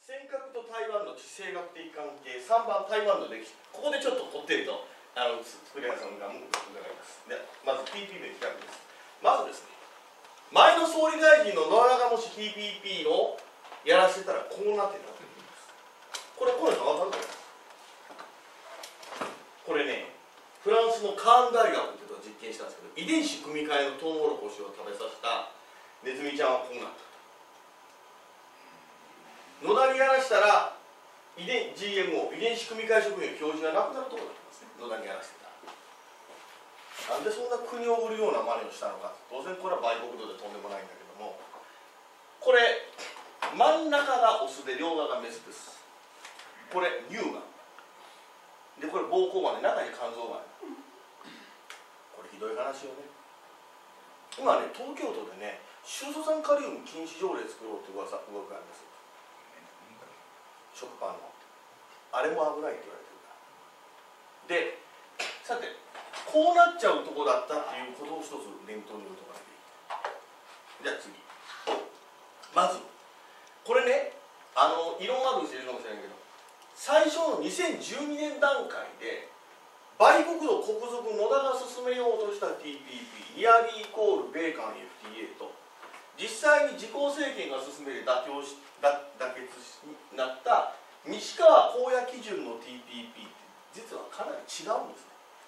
尖閣と台湾の地政学的関係、3番台湾の歴史。ここでちょっとこってりと栗原さんが伺います。でまず TPP の比較です。まずですね、前の総理大臣の野田がもし TPP をやらせたらこうなってたと思います。これ分かると思います。これね、フランスのカーン大学っていうのを実験したんですけど、遺伝子組み換えのトウモロコシを食べさせたネズミちゃんはこうなった。野田にやらしたらGMO 遺伝子組み換え食品の表示がなくなるところだったんですね。野田にやらせてたら。なんでそんな国を売るような真似をしたのか。当然これは売国度でとんでもないんだけども、これ真ん中がオスで両側がメスです。これ乳がんで、これ膀胱がんで中に肝臓がある。これひどい話よね。今ね、東京都でね、シュウ酸カリウム禁止条例作ろうって動きがあります。食パンのあれも危ないって言われてるからで、さてこうなっちゃうとこだったっていうことを一つ念頭に置いとかなきゃいけない。じゃあ次、まずこれね、異論ある人いるかもしれないけど、最初の2012年段階で売国度国賊野田が進めようとした TPP ニアリーイコール米韓 FTA と実際に自公政権が進めて妥結になった西川公也基準の TPP って実はかなり違うんです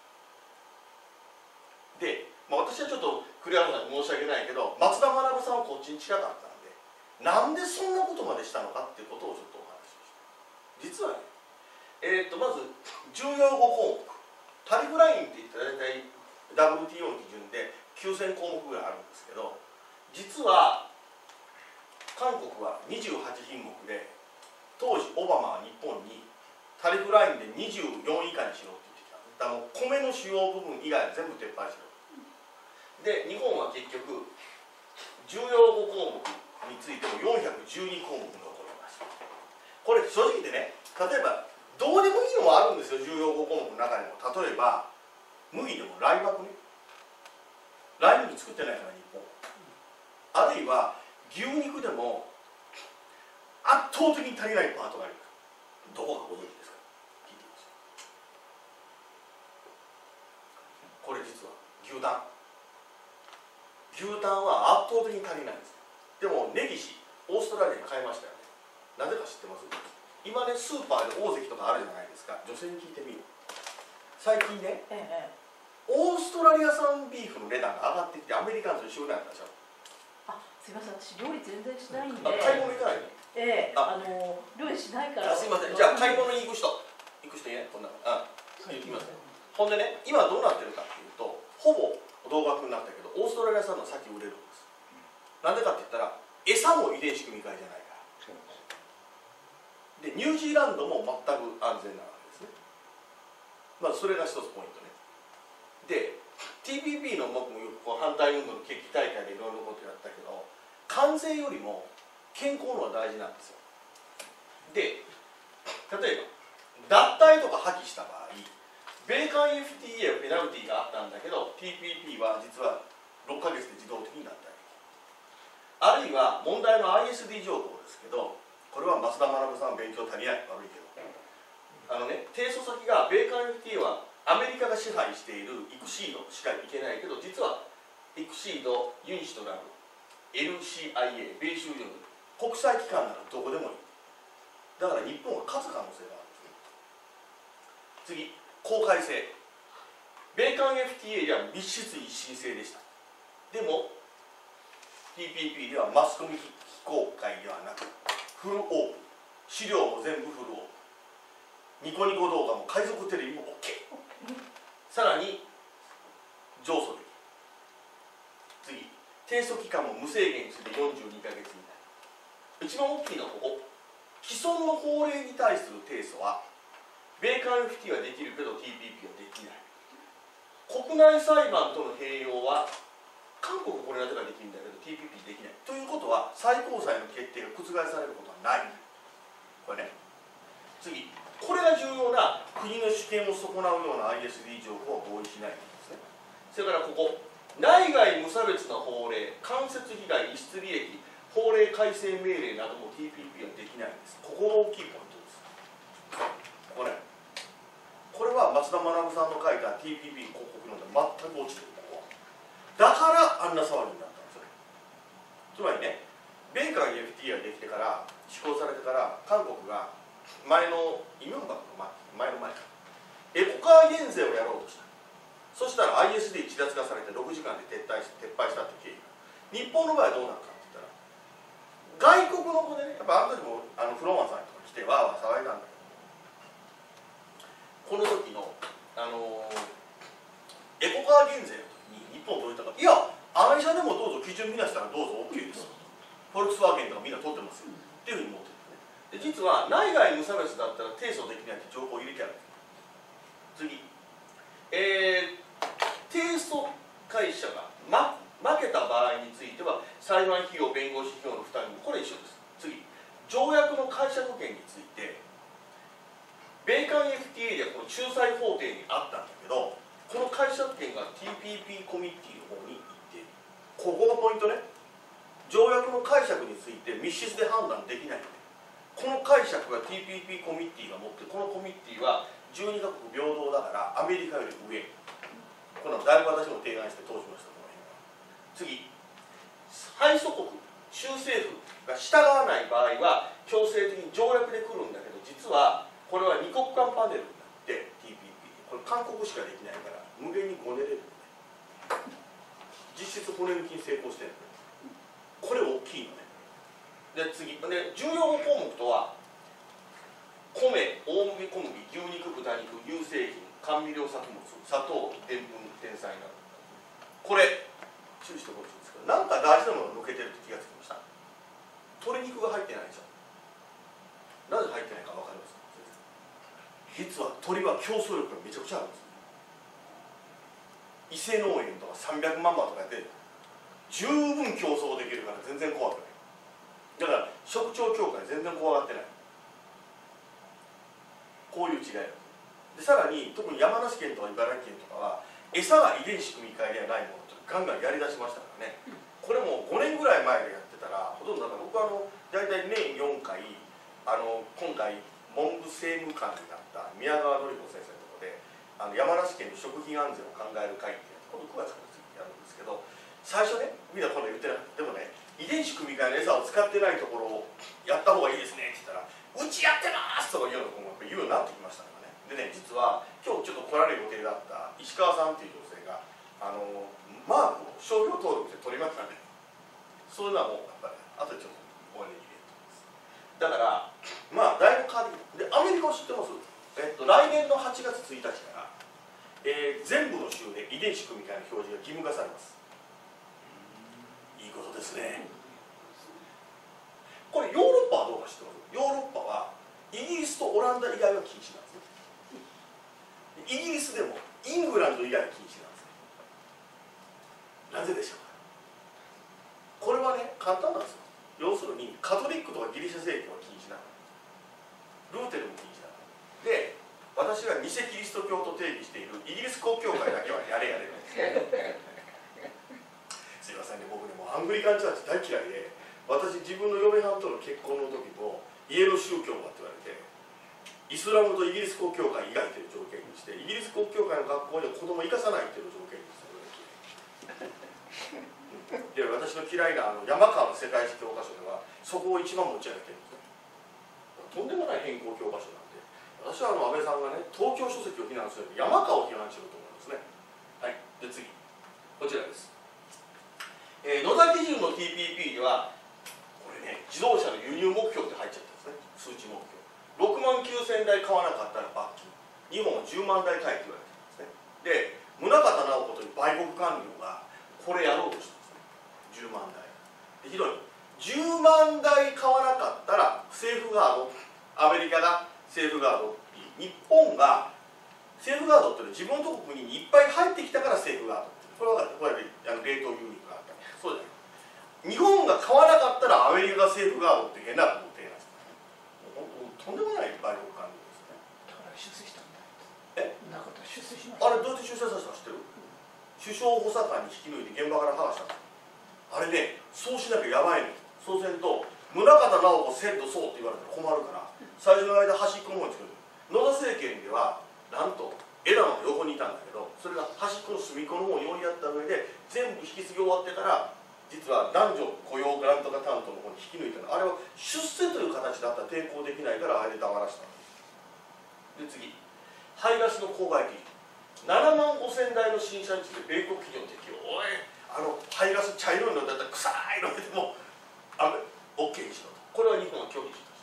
ね。で、私はちょっと栗原さんに申し訳ないけど、松田学さんはこっちに近かったので、なんでそんなことまでしたのかっていうことをちょっとお話しした。実はね、まず重要5項目、タリフラインっていったら大体 WTO の基準で9000項目ぐらいあるんですけど、実は韓国は28品目で、当時オバマは日本にタリフラインで24以下にしろって言ってきた。だからもう米の主要部分以外は全部撤廃しろ。で、日本は結局重要5項目についても412項目に残りました。これ正直でね、例えばどうでもいいのもあるんですよ、重要5項目の中にも。例えば麦でもライ麦ね、ライ麦作ってないから日本。あるいは牛肉でも圧倒的に足りないパートがある。どこかご存知ですか？聞いてみます。これ実は牛タンは圧倒的に足りないんです。でも根岸オーストラリアに買いましたよね。なぜか知ってます？今ね、スーパーで大関とかあるじゃないですか。女性に聞いてみる。最近ね、オーストラリア産ビーフの値段が上がってきて、アメリカンと一緒になったでしょ。 すみません、私料理全然しないんで。 買い物行かないの？ 料理しないから。 すみません。じゃあ買い物に行く人いない？こんな行きますね。ほんでね、今どうなってるかっていうと、ほぼ同額になったけど、オーストラリア産の先売れるんです。なんでかって言ったら、餌も遺伝子組み換えじゃないから。で、ニュージーランドも全く安全なわけですね。まずそれが一つポイントね。で、TPP の僕も反対運動の決起大会でいろいろなことやったけど、関税よりも健康の方が大事なんですよ。で、例えば脱退とか破棄した場合、米韓 FTA はペナルティがあったんだけど TPP は実は6ヶ月で自動的に脱退。あるいは問題の ISD 条項ですけど、これは増田学さん勉強足りない、悪いけど提訴先が米韓 FTA はアメリカが支配しているイクシードしかいけないけど、実はイクシード、ユニシとなる LCIA、米州領国際機関ならどこでもいい。だから日本は勝つ可能性があるんですね。次、公開性。米韓 FTA では密室一審制でした。でも TPP ではマスコミ非公開ではなくフルオープン、資料も全部フルオープン、ニコニコ動画も海賊テレビも OK。 さらに上訴できる。次、提訴期間も無制限にして42ヶ月以内。一番大きいのはここ、既存の法令に対する提訴は米韓 FTA はできるけど TPP はできない。国内裁判との併用は韓国これだけができるんだけど TPP できない。ということは最高裁の決定が覆されることはない。これね。次、これが重要な国の主権を損なうような ISD 条項は合意しないんですね。それからここ、内外無差別な法令、間接被害、逸失利益、 法令改正命令なども TPP はできないんです。ここが大きいポイントです。これは松田学さんの書いた TPP 広告論で全く落ちてる。ここだからあんな騒ぎになったんですよ。つまりね、米韓 FTA ができてから施行されてから韓国が前のイ・ミョンバクの前かエコカー減税をやろうとした。そしたら ISD 逸脱化されて6時間で撤廃したっていう経緯が。日本の場合はどうなるかって言ったら、外国の子でね、やっぱあの時もフロマンさんとか来てわーわー騒いだんだけど、この時の、エコカー減税の時に日本どう言ったか、いやアメ車でもどうぞ基準見なしたらどうぞ OK です、フォルクスワーゲンとかみんな取ってますよっていうふうに持ってるんですね。で実は内外無差別だったら提訴できないって情報を入れてあるんです。次、提訴会社が、負けた場合については裁判費用弁護士費用の負担もこれ一緒です。次、条約の解釈権について米韓 FTA ではこの仲裁法廷にあったんだけど、この解釈権が TPP コミッティの方に行っている。ここがポイントね。条約の解釈について密室で判断できないので、この解釈が TPP コミッティが持って、このコミッティは12カ国平等だからアメリカより上。このだいぶ私も提案して通しました。この辺は。次、敗訴国、州政府が従わない場合は強制的に条約で来るんだけど、実はこれは二国間パネルになって TPP、 これ韓国しかできないから無限にごねれる、実質骨抜きに成功してる。これ大きいのね。で次で重要項目とは、米、大麦、小麦、牛肉、豚肉、乳製品、甘味料作物、砂糖、でんぷん、天菜など、これ注意してほしいんですけど、なんか大事なものを抜けてるって気がつきました。鶏肉が入ってないでしょ。なぜ入ってないか分かりますか。実は鶏は競争力がめちゃくちゃあるんです。伊勢農園とか300万羽とかやって十分競争できるから全然怖くない。だから食鳥協会全然怖がってない。こういう違いで、さらに特に山梨県とか茨城県とかは餌が遺伝子組み換えではないものとガンガンやりだしましたからね。これも5年ぐらい前でやってたらほとんど、だから僕は大体年4回今回文部政務官になった宮川典子先生のところで山梨県の食品安全を考える会って今度9月からやるんですけど、最初ねみんなこれ言ってなくて、でもね遺伝子組み換えの餌を使ってないところをやった方がいいですねって言ったら、うちやってますとか言うのも言うようになってきましたからね。でね、実は今日ちょっと来られる予定だった石川さんっていう女性がマークを商標登録で取りましたね。そういうのはもうやっぱりあとでちょっとお金に入れると思います。だからまあだいぶ変わりで、アメリカを知ってます？来年の8月1日から、全部の州で遺伝子組み換えの表示が義務化されます。いいことですね。これヨーロッパはどうか知ってます？ヨーロッパはイギリスとオランダ以外は禁止なんですね。イギリスでもイングランド以外は禁止なんですね。なぜでしょうか。これはね簡単なんですよ。要するにカトリックとかギリシャ正教は禁止なの、ルーテルも禁止なので、私が偽キリスト教と定義しているイギリス国教会だけはやれやれすいませんね、僕ねもうアングリカンチャーチ大嫌いで、私自分の嫁はんとの結婚の時も家の宗教はって言われて、イスラムとイギリス国教会以外という条件にして、イギリス国教会の学校には子供を生かさないという条件にしてで、私の嫌いな山川の世界史教科書ではそこを一番持ち上げてるんですね。とんでもない変更教科書なんで、私は安倍さんがね東京書籍を非難するより山川を批判してると思いますね。はい、で次こちらです。野田基準の TPP ではこれね自動車の輸入目標って入っちゃったんですね。数値目標6万9000台買わなかったら罰金、日本は10万台買えって言われてるんですね。で宗像直子という売国官僚がこれやろうとしたんですね。10万台で、ひどい、10万台買わなかったらセーフガード、アメリカがセーフガード、日本がセーフガードっていうのは自分の国にいっぱい入ってきたからセーフガード、これはこれ冷凍輸入があった。そうじゃない、日本が買わなかったらアメリカがセーフガードって変なことを提案した。とんでもない売国官僚ですね。 だから出世したんだ。なかったら出世しました。 あれどうやって出世させたか知ってる？首相補佐官に引き抜いて現場から剥がしたんです。あれね、そうしなきゃやばいのよ。 そうすると宗像直子遷都そうって言われたら困るから、最初の間端っこの方に作る。野田政権ではなんと枝野の横にいたんだけど、それが端っこの隅っこの方に追いやった上で全部引き継ぎ終わってから、実は男女雇用グラントが担当の方に引き抜いたの。あれは出世という形だったら抵抗できないから、あれで黙らせたんです。で次、排ガスの公害基準、7万5000台の新車について米国企業適用。おい、排ガス茶色いのだったら臭いのでもOK にしろと。これは日本は拒否しました。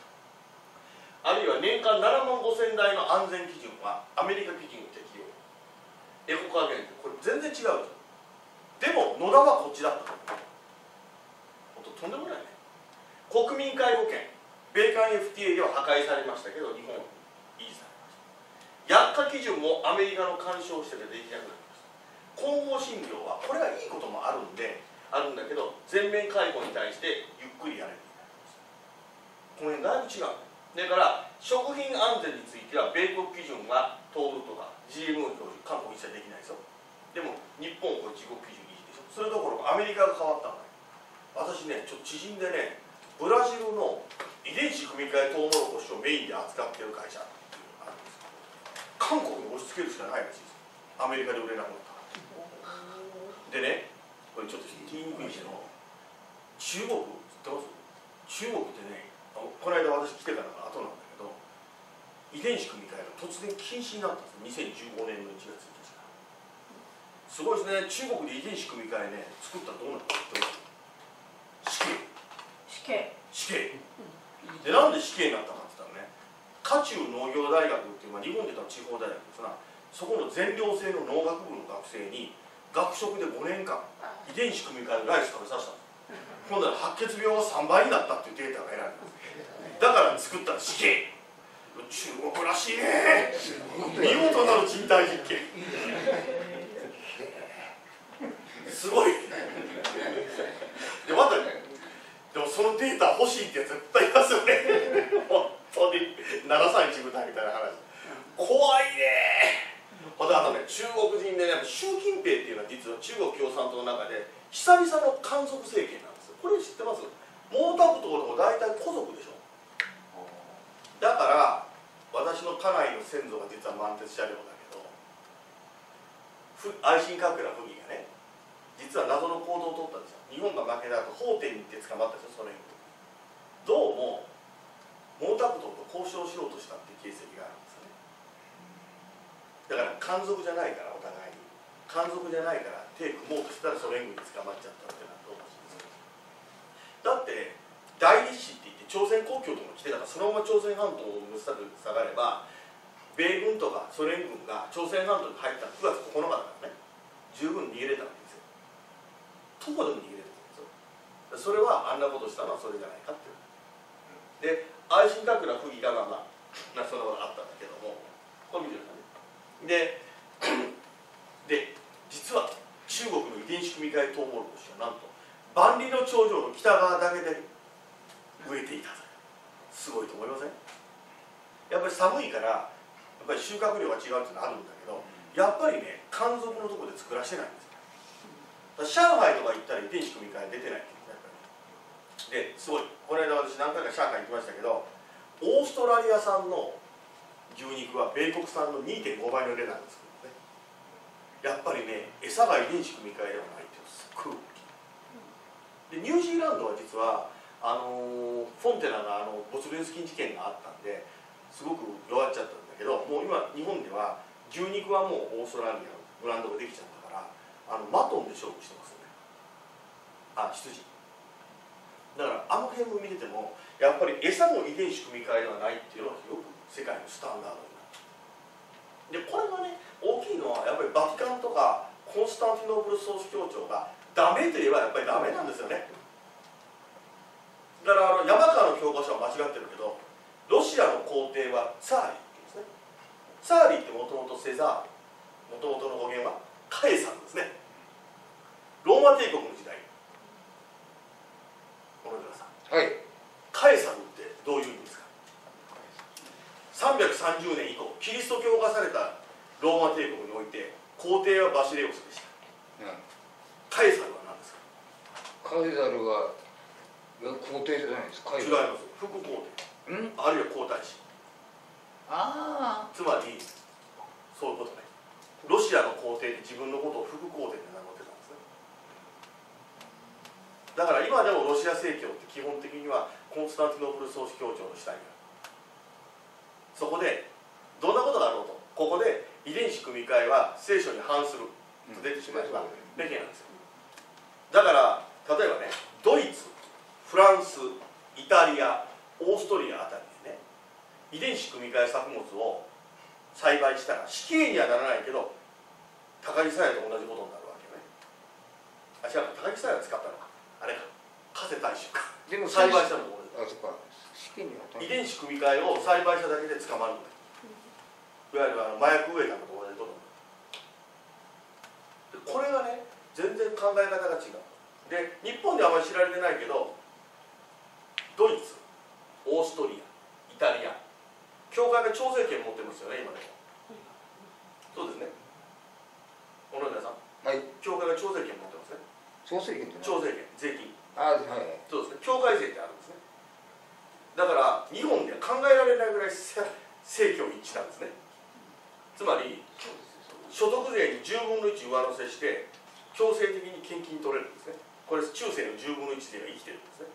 あるいは年間7万5000台の安全基準はアメリカ基準を適用。エコカー原理、これ全然違うでしょ。でも野田はこっちだったと。とんでもないね。国民皆保険、米韓 FTA では破壊されましたけど、日本は維持されました。薬価基準もアメリカの干渉してできなくなりました。混合診療はこれはいいこともあるんだけど、全面解雇に対してゆっくりやれるようになりました。これだいぶ違う。だから食品安全については米国基準が通るとか GMO に表示、韓国一切できないですよ。でも日本はこれ自国基準維持でしょ。それどころかアメリカが変わったんだよ。私ね、ちょっと知人でね、ブラジルの遺伝子組み換えトウモロコシをメインで扱っている会社っていうのがあるんですよ。韓国に押し付けるしかないらしいです。アメリカで売れなくなったから。でね、これちょっと言いにくいけど、中国知ってます？中国ってね、この間私来てからの後なんだけど、遺伝子組み換えが突然禁止になったんですよ。2015年の1月1日から。すごいですね。中国で遺伝子組み換えね、作ったらどうなるかって死刑で、なんで死刑になったかって言ったらね、華中農業大学っていう、日本で言ったら地方大学ですが、そこの全寮制の農学部の学生に学食で5年間遺伝子組み換えのライス食べさせたんです。今度は白血病が3倍になったっていうデータが得られたんです。だから作ったら死刑。中国らしいね。見事なる人体実験。すごい。でまたね、でもそのデータ欲しいってやつ絶対いますよね。本当に731部隊みたいな話。怖いね。あとね、中国人でね、習近平っていうのは実は中国共産党の中で久々の漢族政権なんですよ。これ知ってます？毛沢東とか大体古族でしょ。だから私の家内の先祖が実は満鉄車両だけど、愛新覚羅溥儀がね、実は謎の行動を取ったんですよ。日本が負けた後、法廷に行って捕まったんですよ、ソ連軍。どうも毛沢東と交渉しようとしたっていう形跡があるんですよね。だから漢族じゃないから、お互いに漢族じゃないから手組もうとしたらソ連軍に捕まっちゃったってなっておかしいですよ。だって大日誌って言って朝鮮国境とか来てたから、そのまま朝鮮半島を下がれば、米軍とかソ連軍が朝鮮半島に入った9月9日だからね、十分逃げれたわけですよ。どこでも逃げれるんですよ。それはあんなことしたのはそれじゃないかっていう。で、愛新覚羅溥儀がそのあったんだけども、これ見てくださいね。で、実は中国の遺伝子組み換えトウモロコシはなんと万里の長城の北側だけで植えていたと。すごいと思いません？やっぱり寒いからやっぱり収穫量が違うっていうのはあるんだけど、やっぱりね、漢族のところで作らせてないんですよ。上海とか行ったら遺伝子組み換え出てないってやっぱり。で、すごい、この間私何回か上海行きましたけど、オーストラリア産の牛肉は米国産の 2.5 倍の値段ですけどね。やっぱりね、餌が遺伝子組み換えではないっていうのすっごい大きい。で、ニュージーランドは実はフォンテナのボツリヌス菌事件があったんですごく弱っちゃったんだけど、もう今日本では牛肉はもうオーストラリアのブランドができちゃったから、マトンで勝負してますよね。羊だから、辺も見ててもやっぱり餌も遺伝子組み換えではないっていうのはよく世界のスタンダードになって、でこれがね、大きいのはやっぱりバティカンとかコンスタンティノープル総主教庁がダメと言えばやっぱりダメなんですよね。だから山川の教科書は間違ってるけど、ロシアの皇帝はツァーリって言うんですね。ツァーリってもともとセザール、もともとの語源はカエサルですね。ローマ帝国の時代、小野寺さん、はい、カエサルってどういう意味ですか？330年以降、キリスト教化されたローマ帝国において皇帝はバシレオスでした。カエサルは何ですか？ カエサルは皇帝じゃないですか。 違います。副皇帝、あるいは皇太子。 あつまりそういうことね。ロシアの皇帝で自分のことを副皇帝で名乗ってたんですね。だから今でもロシア正教って基本的にはコンスタンティノープル総主教庁の下にある。そこでどんなことがあろうと、ここで遺伝子組み換えは聖書に反すると出てしまえばべきなんですよ。だから例えばね、ドイツ、フランス、イタリア、オーストリアあたりでね、遺伝子組み換え作物を栽培したら死刑にはならないけど高木さやと同じことになるわけよね。あ、違う、高木さや使ったのか、あれか、加瀬大衆か。 でも栽培したのもあ、そっか。試験には遺伝子組み換えを栽培しただけで捕まるんだよ。いわゆる麻薬植えたのと同じことになる。これがね、全然考え方が違う。で、日本ではあまり知られてないけど、ドイツ、オーストリア、イタリア、教会が調整権を持ってますよね、今でも。そうですね。小野寺さん、 はい。 教会が調整権を持ってますね。 調整権って調整権、税金。 あ、はい。 そうですね。教会税ってあるんですね。だから日本では考えられないぐらい正教一致なんですね。つまり所得税に10分の1上乗せして強制的に献金取れるんですね。これ中世の10分の1税が生きてるんです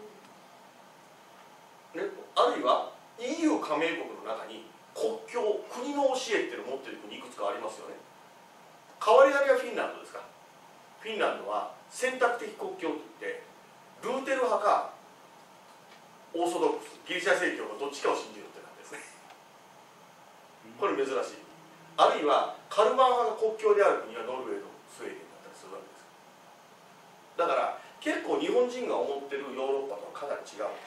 ね。あるいは EU 加盟国の中に国教、国の教えっていうのを持っている国いくつかありますよね。変わり種はフィンランドですか。フィンランドは選択的国教といってルーテル派かオーソドックス、ギリシャ正教のどっちかを信じるって感じですね。これ珍しい。あるいはカルバン派が国教である国はノルウェーとスウェーデンだったりするわけです。だから結構日本人が思ってるヨーロッパとはかなり違う。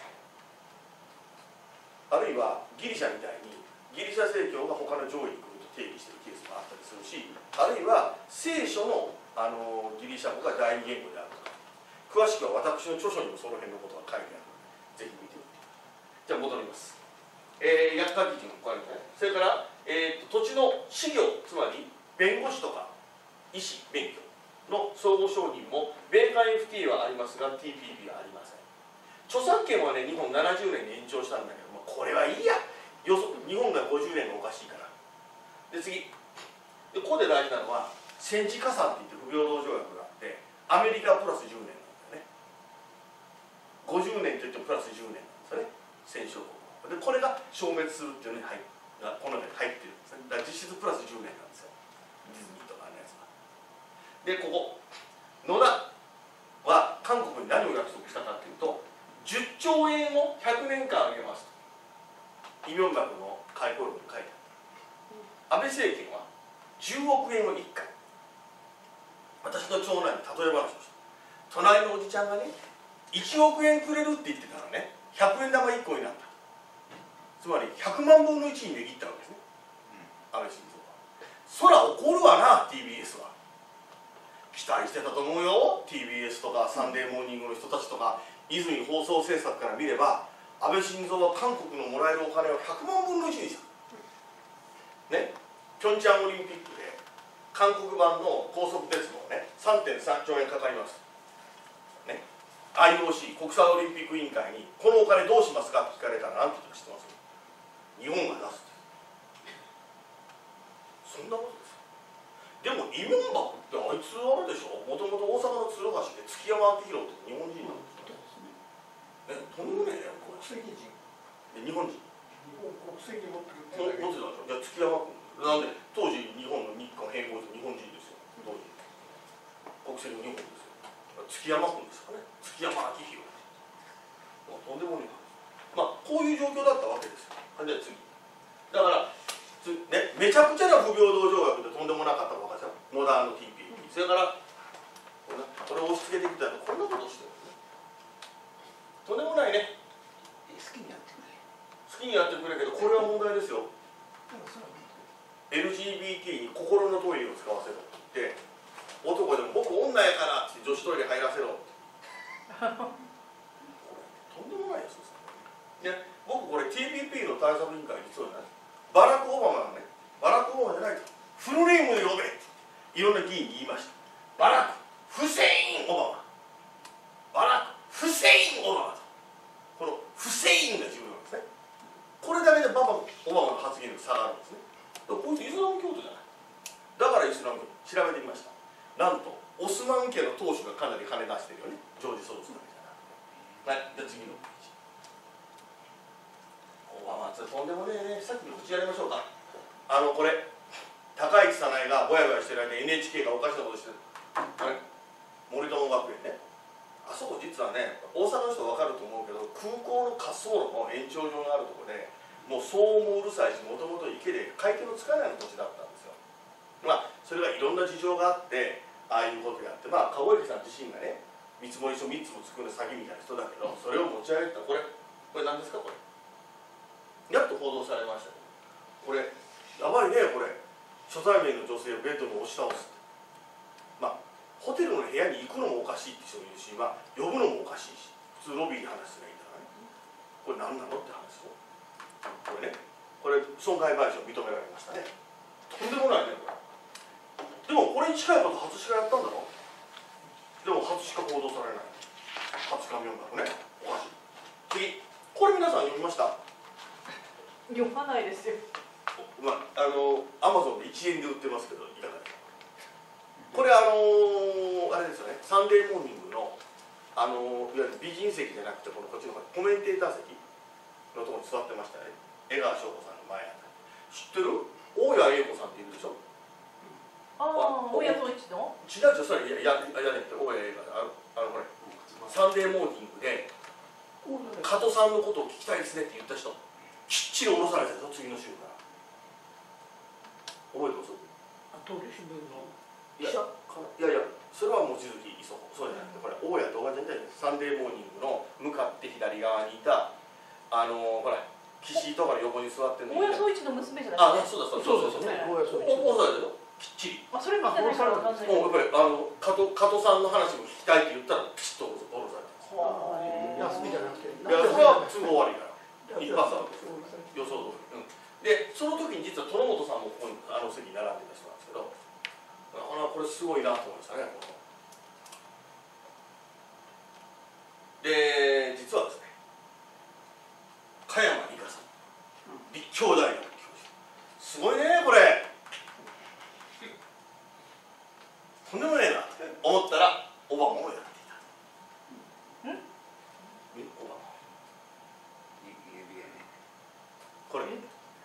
あるいはギリシャみたいにギリシャ正教が他の上位に国と定義しているケースもあったりするし、あるいは聖書の、ギリシャ語が第二言語であるとか、詳しくは私の著書にもその辺のことが書いてあるのでぜひ見てみて。じゃあ戻ります。薬価基準、これね。それから、土地の私業、つまり弁護士とか医師、免許の相互承認も米韓 FTA はありますが TPP はありません。著作権はね、日本70年に延長したんだけども、これはいいや、日本が50年がおかしいから。で次で、ここで大事なのは戦時加算っていって不平等条約があって、アメリカプラス10年なんだよね。50年といってもプラス10年なんですよね、戦勝国で。これが消滅するっていうのにこの中に入ってるんですね。だから実質プラス10年なんですよ、ディズニーとかのやつは。で、ここ野田は韓国に何を約束したかっていうと、10兆円を100年間あげますとイ・ミョンバクの回顧録に書いてある。安倍政権は10億円を1回。私の長男に例え話をした。隣のおじちゃんがね、1億円くれるって言ってたらね、100円玉1個になった。つまり100万分の1に値切ったわけですね、安倍晋三は。そら怒るわな TBS は。期待してたと思うよ。 TBS とかサンデーモーニングの人たちとか泉放送制作から見れば、安倍晋三は韓国のもらえるお金を100万分の1にしたね。ピョンチャンオリンピックで韓国版の高速鉄道ね、3.3兆円かかりますね。 IOC 国際オリンピック委員会にこのお金どうしますかって聞かれたら何て言ったか知ってます？日本が出す。そんなことです。でもイ・ミョンバクってあいつあれでしょ、もともと大阪の鶴橋で築山明宏って日本人なんですよ、とんでもねえよ、これ。 国籍人。 日本人。 日本国籍持ってるって持ってたでしょ。じゃあ築山君なんで、当時日本の日韓併合して日本人ですよ、当時国籍の日本ですよ。築山君ですかね、築山明宏。とんでもねえ。まあこういう状況だったわけですよ。じゃあ次だからね、めちゃくちゃな不平等条約でとんでもなかったわけですよ、野田の TPP。 それからこれを押し付けてきたらこんなことしてるんですね。とんでもないね。 好きにやってくれ。 好きにやってくれけど、これは問題ですよ。LGBT に心のトイレを使わせろって言って、男でも僕女やからって女子トイレ入らせろってとんでもないやつですね。僕これ TPP の対策委員会実はね、バラク・オバマがね、バラク・オバマじゃないと、フルネームで呼べっていろんな議員に言いました。バラク・フセイン・オバマ、バラク・フフセイン・オバマと、このフセインが重要なんですね。これだけでオバマの発言力下がるんですね。こいつイスラム教徒じゃない。だからイスラム教徒調べてみました。なんとオスマン家の当主がかなり金出してるよね、ジョージ・ソロスだけじゃなくて。はい、じゃあ次のページ。オバマってとんでもねえね、さっきの口やりましょうか。これ高市早苗がぼやぼやしてる間に NHK がおかしなことしてる、森友学園ね、あそこ実はね、大阪の人は分かると思うけど、空港の滑走路の延長上があるところでもう騒音もうるさいし、もともと池で海底のつかない土地だったんですよ。それがいろんな事情があってああいうことやって、籠池さん自身がね、見積書3つも作る詐欺みたいな人だけど、それを持ち上げたこれ何ですか。これやっと報道されましたけど、これやばいね。これ初対面の女性をベッドに押し倒す。ホテルの部屋に行くのもおかしいって人もいるし、呼ぶのもおかしいし、普通ロビーで話すればいいんだからね。これ何なのって話を。これね、これ損害賠償認められましたね。とんでもないねこれ。でもこれに近いこと初しかやったんだろ。でも初しか報道されない。初しか読んだのね。おかしい。次、これ皆さん読みました？ 読まないですよ。 アマゾンで1円で売ってますけど、いかがですか。これあれですよね、サンデーモーニングのいわゆる美人席じゃなくて、こっちのコメンテーター席のところに座ってましたね。江川翔子さんの前あたり。知ってる？大谷栄子さんっているでしょ。 大谷統一の？ 違う違う、それねって大谷栄子さん、これサンデーモーニングで加藤さんのことを聞きたいですねって言った人、きっちり降ろされたでしょ、次の週から。覚えてます？ 東京新聞のいや、それは望月磯子、そうじゃなくて、これ大谷動画じゃないです。サンデーモーニングの向かって左側にいたほら岸井とかの横に座ってるの。 大谷総一の娘じゃなくて。 そうね、大谷総一。 大谷でしょ、きっちり。 それ見てないから分かんない。 もうやっぱり加藤さんの話も聞きたいって言ったらピシッと下ろされたんです。 休みじゃなくて。 いや、それは都合悪いから。一発あるんですよ。予想通り。で、その時に実は殿本さんもここに席に並んでた人なんですけど、これすごいなと思いましたね。で、実はですね、加山里香さん、立教大学教授、すごいねこれ。とんでもねえなって思ったらオバマもやっていた。オバマ。 指輪ね。 これ。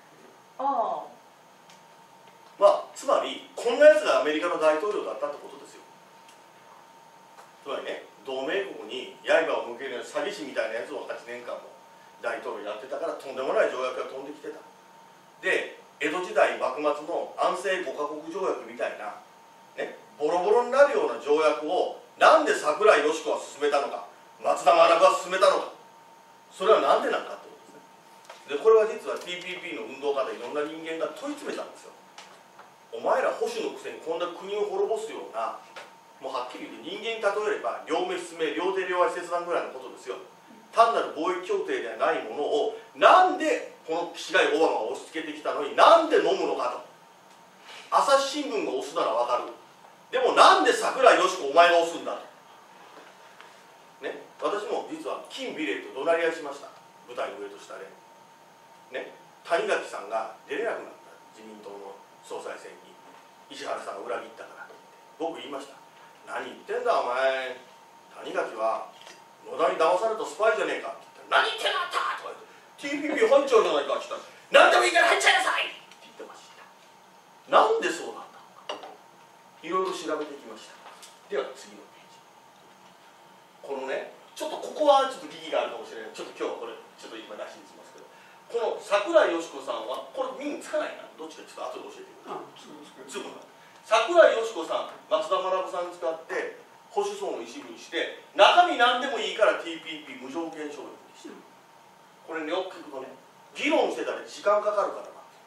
つまりこんなやつがアメリカの大統領だったってことですよ。つまりね、同盟国に刃を向けるような詐欺師みたいなやつを8年間も大統領やってたから、とんでもない条約が飛んできてた。で、江戸時代幕末の安政5カ国条約みたいな、ね、ボロボロになるような条約をなんで桜井よし子は進めたのか、松田学は進めたのか、それはなんでなんだってことですね。で、これは実は TPP の運動家でいろんな人間が問い詰めたんですよ。お前ら保守のくせにこんな国を滅ぼすような、もうはっきり言って人間に例えれば両目失明両手両足切断ぐらいのことですよ。単なる貿易協定ではないものをなんでこの岸田オバマが押し付けてきたのになんで飲むのかと。朝日新聞が押すならわかる。でもなんで桜井よし子お前が押すんだと。ね、私も実は金美玲と怒鳴り合いしました。舞台の上と下で。ね、谷垣さんが出れなくなった自民党の総裁選に石原さんが裏切ったからって僕言いました。何言ってんだお前、谷垣は野田に騙されたスパイじゃねえかって言ったら、何言ってんだったとか言って TPP 入っちゃうじゃないかって言ったら、何でもいいから入っちゃいなさいって言ってました。なんでそうなったのかいろいろ調べてきました。では次のページ。このね、ちょっとここはちょっと疑義があるかもしれない。ちょっと今日はこれちょっと今出しにしますけど、この桜井よし子さんはこれ見につかないな、どっちかちょっと後で教えてください。つくな桜井よし子さん、松田学さん使って保守層の一部にして中身何でもいいから TPP 無条件承認にしてる。これね、よく聞くとね、議論してたら時間かかるからなって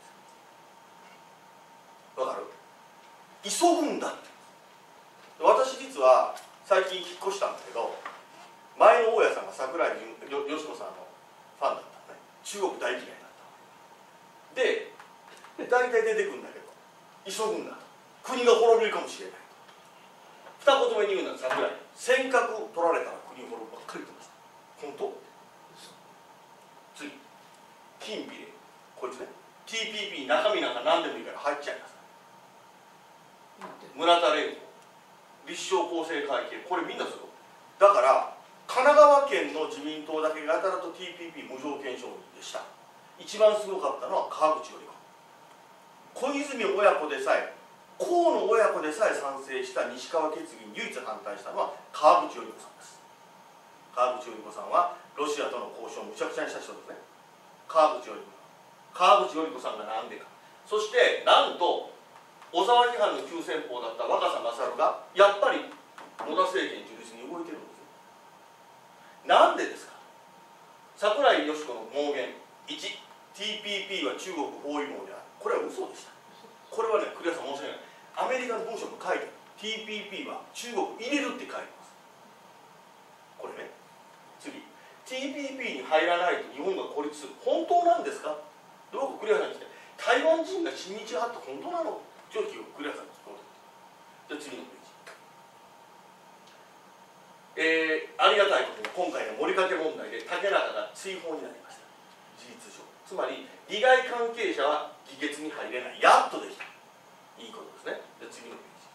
言うんですよ。わかる？急ぐんだって。私実は最近引っ越したんだけど、前の大家さんが桜井よし子さんのファンだったのね。中国大嫌いだったので、大体出てくるんだけど急ぐんだと。国が滅びるかもしれない。二言目に言うのは桜井、尖閣取られたら国滅ぶばっかり言ってました。 本当？次、金美玲、こいつね、 TPP 中身なんか何でもいいから入っちゃいます。村田連合、立正厚生会計、これみんなする。だから神奈川県の自民党だけがやたらと TPP 無条件承認でした。一番すごかったのは川口頼子、小泉親子でさえ、河野親子でさえ賛成した西川決議に唯一反対したのは川口頼子さんです。川口頼子さんはロシアとの交渉をむちゃくちゃにした人ですね。川口頼子さんがなんでか。そしてなんと小沢批判の急先鋒だった若狭勝がやっぱり野田政権樹立に動いてるんですよ。なんでですか。櫻井よし子の妄言 1、TPP は中国包囲網である、これは嘘でした。これはね、栗原さん申し訳ない、アメリカの文書も書いてある。 TPP は中国入れるって書いてます。これね。次、 TPP に入らないと日本が孤立する、本当なんですか。どうか栗原さんに来て、台湾人が親日派って本当なの、上記を栗原さんに聞こうと。じゃあ次のページ。ありがたいことに今回の盛りかけ問題で竹中が追放になりました。事実上、つまり利害関係者は議決に入れない、やっとできた、いいことですね。じゃあ次のページ。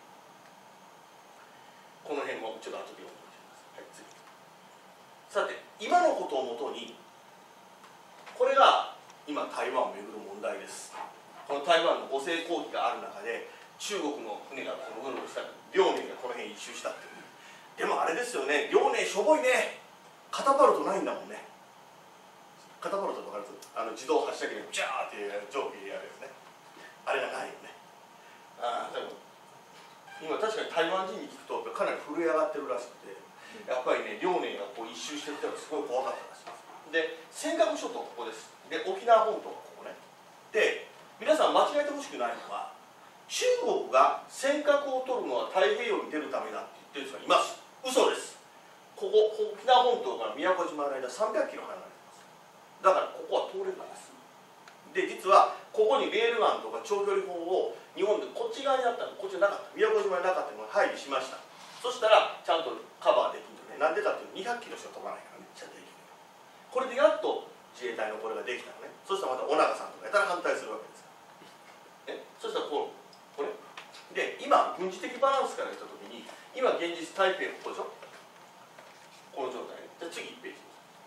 この辺もちょっと後で読んでおきます。はい、次。さて、今のことをもとに、これが今台湾をめぐる問題です。この台湾の五星攻撃がある中で中国の船がこのぐるぐるした、遼寧がこの辺一周したっていう。でもあれですよね、遼寧しょぼいね、カタパルトないんだもんね。カタパルトとか自動発射機でジャーって上下でやるやつね、あれがないよね。でも今確かに台湾人に聞くとかなり震え上がってるらしくて、やっぱりね、遼寧がこう一周してきたらすごい怖かったらしいです。で、尖閣諸島ここです。で、沖縄本島がここね。で、皆さん間違えてほしくないのは、中国が尖閣を取るのは太平洋に出るためだって言ってる人がいます。嘘です。ここ沖縄本島から宮古島の間300キロ離れてます。だからここは通れるんです。で、実はここにレールガンとか長距離砲を日本でこっち側にあったの、こっちなかった、宮古島になかったのが配備しました。そしたらちゃんとカバーできるのね。なんでかっていうと200キロしか飛ばないからね、射程距離が。これでやっと自衛隊のこれができたのね。そしたらまた尾長さんとかやったら反対するわけです。そしたらこれで、今軍事的バランスから言ったときに、今現実台北ここでしょ、この状態。じゃあ次1ページ。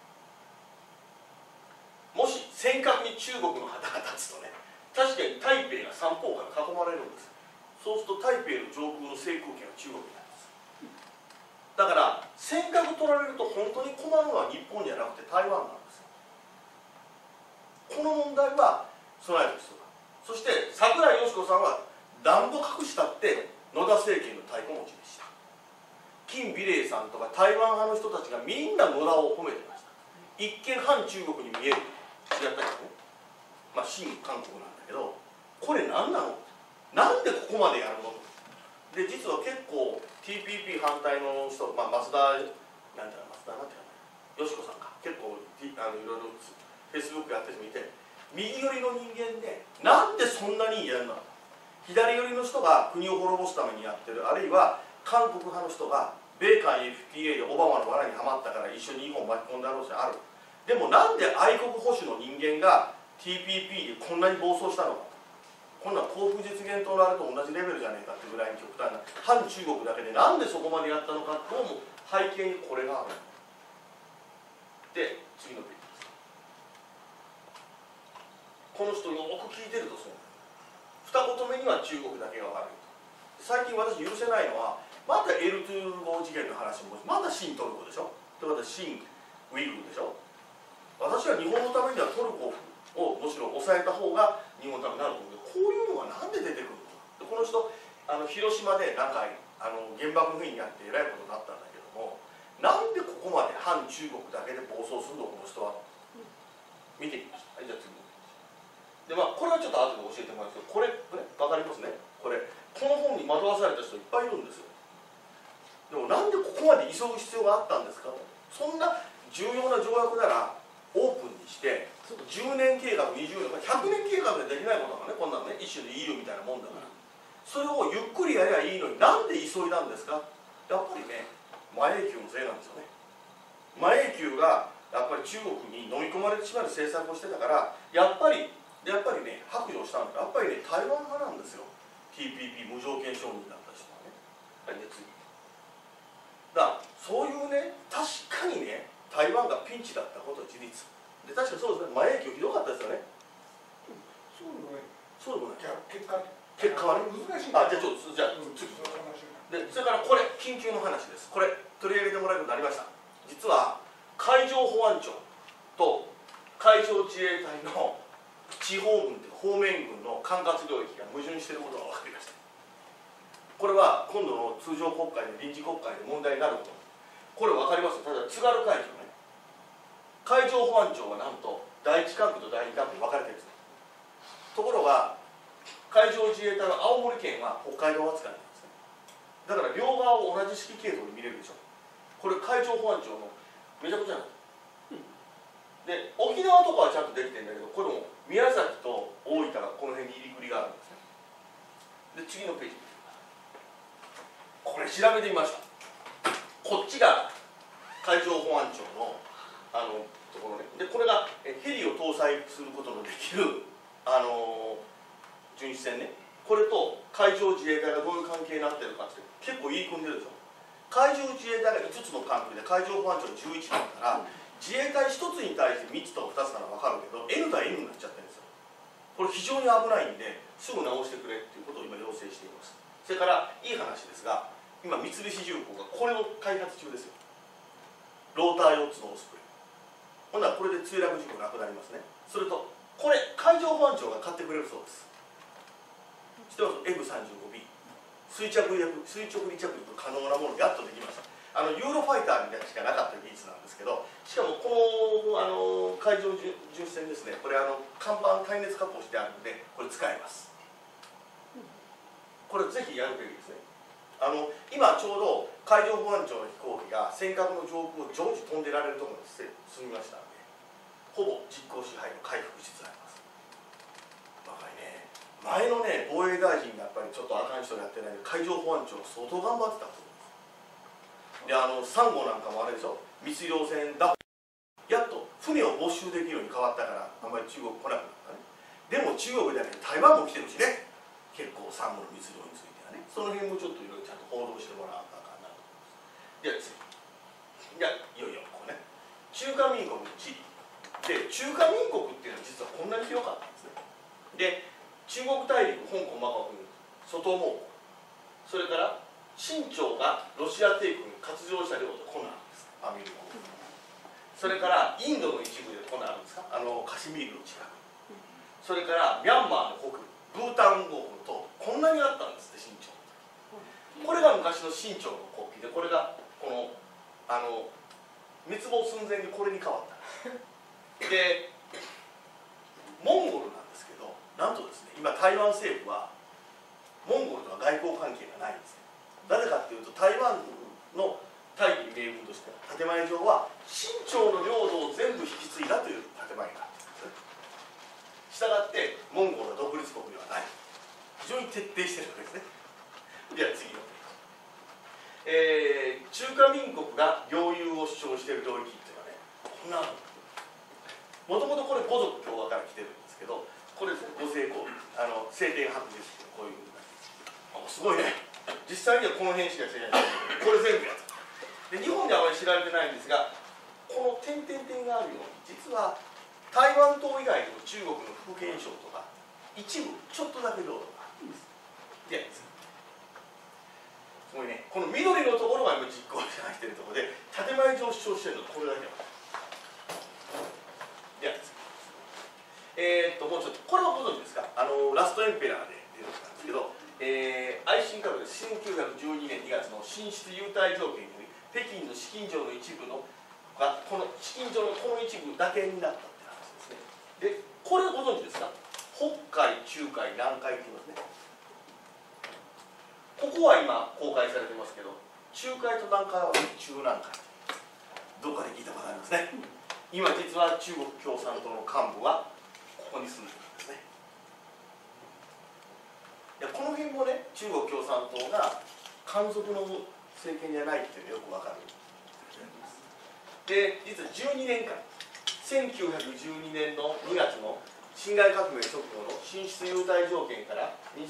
もし尖閣に中国の旗が立つとね、確かに台北が三方から囲まれるんです。そうすると台北の上空の制空権は中国になります。だから尖閣取られると本当に困るのは日本じゃなくて台湾なんですよ。この問題は備える必要だ。そして櫻井よし子さんはなんぼ隠したって野田政権の太鼓持ちでした。金美玲さんとか台湾派の人たちがみんな野田を褒めてました。一見反中国に見える、違ったけどね、親韓国なんだけど、これ何なの、なんでここまでやるので、実は結構 TPP 反対の人、増田なんていうかな、よしこさんか、結構いろいろフェイスブックやってる人見て、右寄りの人間でなんでそんなにやるの、左寄りの人が国を滅ぼすためにやってる、あるいは韓国派の人が米韓 FTA でオバマの罠にはまったから一緒に日本を巻き込んだ可能性ある。でもなんで愛国保守の人間が TPP でこんなに暴走したのか、こんな幸福実現党のあれと同じレベルじゃねえかってぐらいに極端な反中国だけでなんでそこまでやったのか、どうも背景にこれがある。で、次のページです。この人よく聞いてるとそう二言目には中国だけが悪いと。最近私許せないのは、また L2 号事件の話も、まだ新トルコでしょ、ということで新ウイグルでしょ。私は日本のためにはトルコをむしろ抑えた方が日本のためになると思うけど、こういうのはなんで出てくるのか。この人広島でなんか原爆の日にやってえらいことになったんだけども、なんでここまで反中国だけで暴走するの、この人は。見てみました。はい、じゃあ次で、これはちょっと後で教えてもらうんですけど、これ分かりますね。この本に惑わされた人いっぱいいるんですよ。でもなんでここまで急ぐ必要があったんですか。そんな重要な条約ならオープンにして10年計画、20年、100年計画でできないことだからね、こんなのね、一種の EU みたいなもんだから、それをゆっくりやりゃいいのに、なんで急いだんですか。やっぱりね、馬英九のせいなんですよね。馬英九がね、この本に惑わされた人いっぱいいるんですよ。でもなんでここまで急ぐ必要があったんですか。そんな重要な条約ならオープンにして10年計画、20年、100年計画でできないことだからね、こんなのね、一種の EU みたいなもんだから、それをゆっくりやりゃいいのに、なんで急いだんですか。やっぱりね、馬英九のせいなんですよね。 馬英九がやっぱり中国に飲み込まれてしまう政策をしてたから、やっぱりね、白状したんだけど、やっぱりね、台湾派なんですよ。 TPP 無条件承認だった人はね。はい、で次だからそういうね、確かにね、台湾がピンチだったことは事実で、確かにそうですね、馬英九ひどかったですよね。 そうでもない。 そうでもない。 結果はね、 難しい。 あ、じゃあちょっと、じゃあ次その話で、それからこれ緊急の話です。これ取り上げてもらえるようになりました。実は海上保安庁と海上自衛隊の地方軍というか方面軍の管轄領域が矛盾していることが分かりました。これは今度の通常国会の臨時国会で問題になること。これ分かります。ただ津軽海峡ね、海上保安庁はなんと第一管区と第二管区に分かれてるんです。ところが海上自衛隊は青森県は北海道扱いなんですね。だから両側を同じ指揮系統に見れるでしょ。これ海上保安庁のめちゃくちゃなんです。で、沖縄とかはちゃんとできてるんだけど、これも宮崎と大分がこの辺に入りくりがあるんですね。で、次のページ、これ調べてみました。こっちが海上保安庁のところね。で、これがヘリを搭載することのできる巡視船ね。これと海上自衛隊がどういう関係になってるかって結構言い組んでるでしょ。海上自衛隊が5つの管区で海上保安庁11だから、自衛隊1つに対して3つとか2つなら分かるけど N 対 N になっちゃってるんですよ。これ非常に危ないんですぐ直してくれっていうことを今要請しています。それからいい話ですが、今三菱重工がこれを開発中ですよ。ローター4つのオスプレイ。ほんならこれで墜落事故なくなりますね。それとこれ海上保安庁が買ってくれるそうです。知ってます？ F35B 垂直離着陸可能なものやっとできました。ユーロファイターみたいなしかなかった技術なんですけど、しかもこの海上巡視船ですね、これ看板耐熱加工してあるのでこれ使えます。これぜひやるべきですね。今ちょうど海上保安庁の飛行機が尖閣の上空を常時飛んでられるところに進みましたので、ほぼ実効支配の回復しつつあります。若いね、前のね防衛大臣がやっぱりちょっとあかん人やってない海上保安庁相当頑張ってたと思うんです。でサンゴなんかもあれでしょ、密漁船だ、やっと船を没収できるように変わったからあんまり中国来なくなったね。でも中国だけで台湾も来てるしね、結構サンゴの密漁についてはね、その辺もちょっといろいろちゃんと報道してもらわなあかんなと思います。では次、いよいよここね、中華民国の地理で、中華民国っていうのは実はこんなに広かったんですね。で、中国大陸、香港、マカオ国、外蒙古、それから清朝がロシア帝国に割譲した領土、こんなんです、アミル国。それからインドの一部でこんなんあるんですか、カシミールの近く。それからミャンマーの北部、ブータン王国とこんなにあったんですって、清朝。これが昔の清朝の国旗で、これがこの滅亡寸前にこれに変わったんです。で、モンゴルなんですけど、なんとですね、今台湾政府はモンゴルとは外交関係がないんですね。なぜかっていうと、台湾の大義名分としては建前上は清朝の領土を全部引き継いだという建前があったんです。したがってモンゴルは独立国ではない、非常に徹底しているわけですね。では次の中華民国が領有を主張している領域っていうのはね、こんなもともとこれ五族共和から来てるんですけど、これですね、五世公聖典博ですけど、こういうすごいね、実際にはこの辺しか知らないこれ全部やつで、日本ではあまり知られてないんですが、この点々点があるように実は台湾島以外の中国の福建省とか一部ちょっとだけ領土があるんです。ですごいね、この緑のところが今実効支配しているところで、建前上主張しているのはこれだけなんです。もうちょっと、これはご存知ですか、ラストエンペラーで出てきたんですけど、愛新覚で1912年2月の進出優待条件により北京の紫禁城の一部のがこの紫禁城のこの一部だけになったって話ですね。で、これご存知ですか、北海、中海、南海って言いますね。ここは今公開されてますけど、中海と南海は中南海、どっかで聞いたことありますね。今実は中国共産党の幹部はここに住んでるんですね。いや、この辺もね、中国共産党が漢族の政権じゃないっていうのがよくわかる。 で実は12年間1912年の2月の辛亥革命直後の進出優待条件から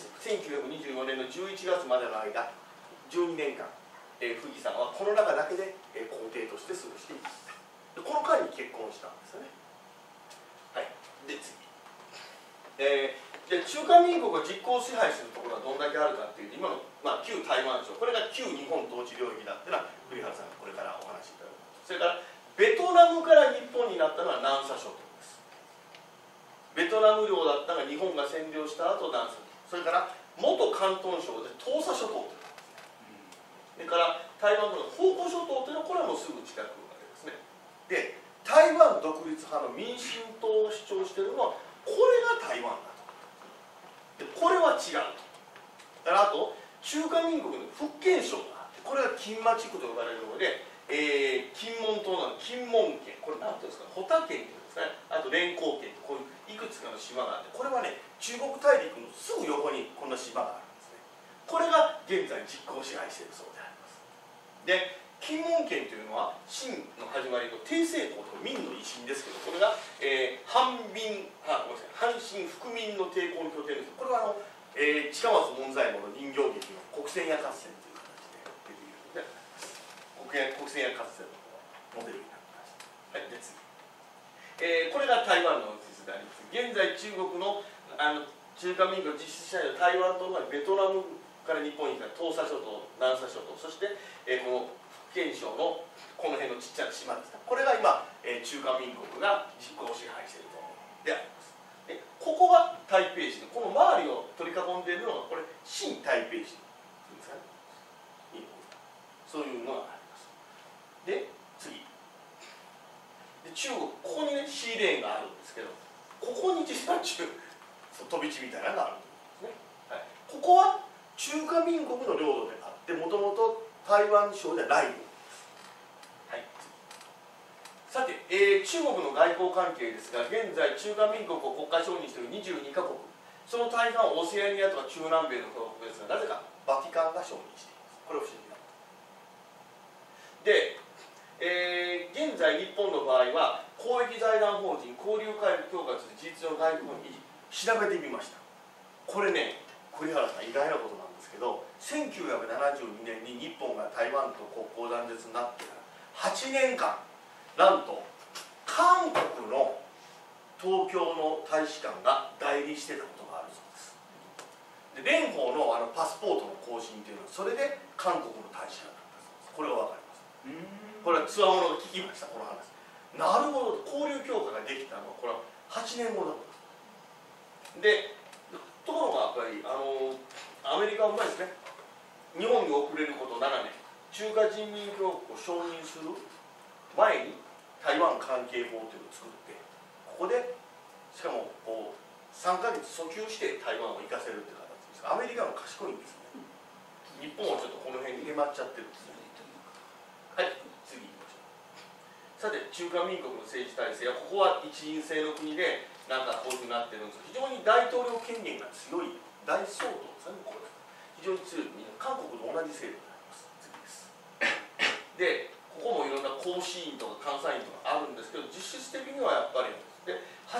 1924年の11月までの間12年間、富木さんはこの中だけで、皇帝として過ごしています。でこの間に結婚したんですよね。はい、で次、で中華民国を実効支配するところはどんだけあるかっていうと今の、旧台湾省、これが旧日本統治領域だっていうのは栗原さんがこれからお話しいただきます。それからベトナムから日本になったのは南沙諸島です。ベトナム領だったのが日本が占領した後南沙諸島、それから元広東省で東沙諸島というのがあるんですね。それから台湾の澎湖諸島というのはこれはもうすぐ近くまでですね。で台湾独立派の民進党を主張しているのはこれが台湾だと。でこれは違うと。だからあと中華民国の福建省があってこれは金馬地区と呼ばれるので、金門島なの金門県、これ何ていうんですか、保田県というんですかね、あと連江県、こういういくつかの島があって、これはね中国大陸のすぐ横にこんな島があるんですね。これが現在実効支配しているそうであります。で金門県というのは清の始まりの帝政公と明の維新ですけど、これが、ごめんなさい、阪神福民の抵抗の拠点です。これは近松門左衛門の人形劇の国戦や合戦という形でできるので国戦や合戦のモデルになってます。はい、で次、これが台湾の地図であります。現在中国の中華民国実質支配の台湾とのベトナムから日本に来た東沙諸島、南沙諸島、そして、この福建省のこの辺のちっちゃな島ですね。これが今、中華民国が実効支配しているところであります。でここが台北市で、この周りを取り囲んでいるのがこれ新台北市ですかね。そういうのがあります。で次で中国、ここにねシーレーンがあるんですけど、ここに実は飛び地みたいなのがあるんですね。はい、ここは中華民国の領土であってもともと台湾省ではない領土です。はい、さて、中国の外交関係ですが、現在中華民国を国家承認している22カ国、その大半はオセアニアとか中南米の国ですが、なぜかバティカンが承認しています。これ不思議なことで、現在日本の場合は公益財団法人交流会を強化する事実上の外交に調べてみました。これね栗原さん意外なことなんですけど、1972年に日本が台湾と国交断絶になってから8年間なんと韓国の東京の大使館が代理してたことがあるそうです。で蓮舫のパスポートの更新っていうのはそれで韓国の大使館だったそうです。これが分かります。これはつわものが聞きました、この話。なるほど、交流強化ができたのはこれは8年後だったで、ところがやっぱりアメリカはうまいですね。日本に遅れること7年、中華人民共和国を承認する前に台湾関係法というのを作って、ここでしかもこう3ヶ月訴求して台湾を行かせるっていう形ですが、アメリカは賢いんですね。日本はちょっとこの辺にへまっちゃってるんですね。はい、次行きましょう。さて中華民国の政治体制はここは一院制の国でなんかこういうふうになってるんですけど、非常に大統領権限が強い大総統ですね。これ非常に強い国、韓国と同じ制度になります。次です。でここもいろんな公使院とか監査院とかあるんですけど、実質的にはやっぱりで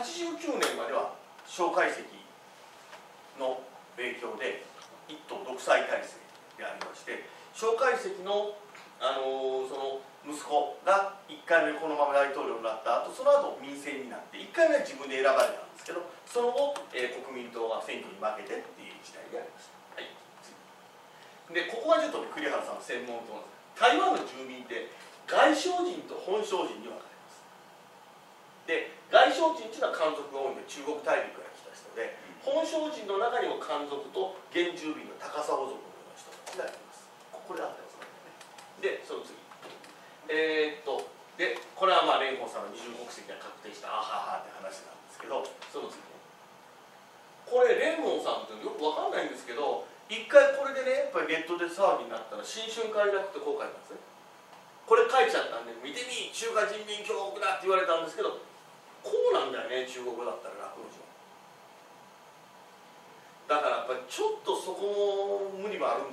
89年までは蒋介石の影響で一党独裁体制でありまして、蒋介石のその息子が1回目このまま大統領になった後、その後民選になって1回目は自分で選ばれたんですけど、その後、国民党が選挙に負けてっていう時代でありました。はい、でここがちょっとね栗原さんの専門と台湾の住民って外省人と本省人に分かれます。で外省人っていうのは漢族が多いので中国大陸から来た人で、本省人の中にも漢族と原住民の高砂族のような人たちがいます。これであってますね。でその次でこれはまあ蓮舫さんの二重国籍が確定したあははって話なんですけど、その次ね、これ蓮舫さんってよく分かんないんですけど、一回これでねやっぱりネットで騒ぎになったら新春快楽ってこう書いたんですね。これ書いちゃったんで見てみ中華人民共和国だって言われたんですけど、こうなんだよね中国語だったら楽の字だからやっぱりちょっとそこも無理もあるんかなって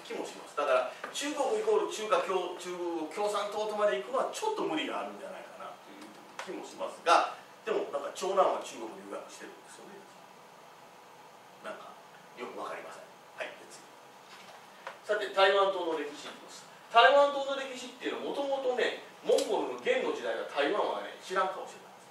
気もします。だから中国イコール中国共産党とまで行くのはちょっと無理があるんじゃないかなという気もしますが、でもなんか長男は中国に留学してるんですよね。なんかよくわかりません。はい、次。さて台湾島の歴史です。台湾島の歴史っていうのはもともとね、モンゴルの元の時代は台湾はね知らん顔してたんです。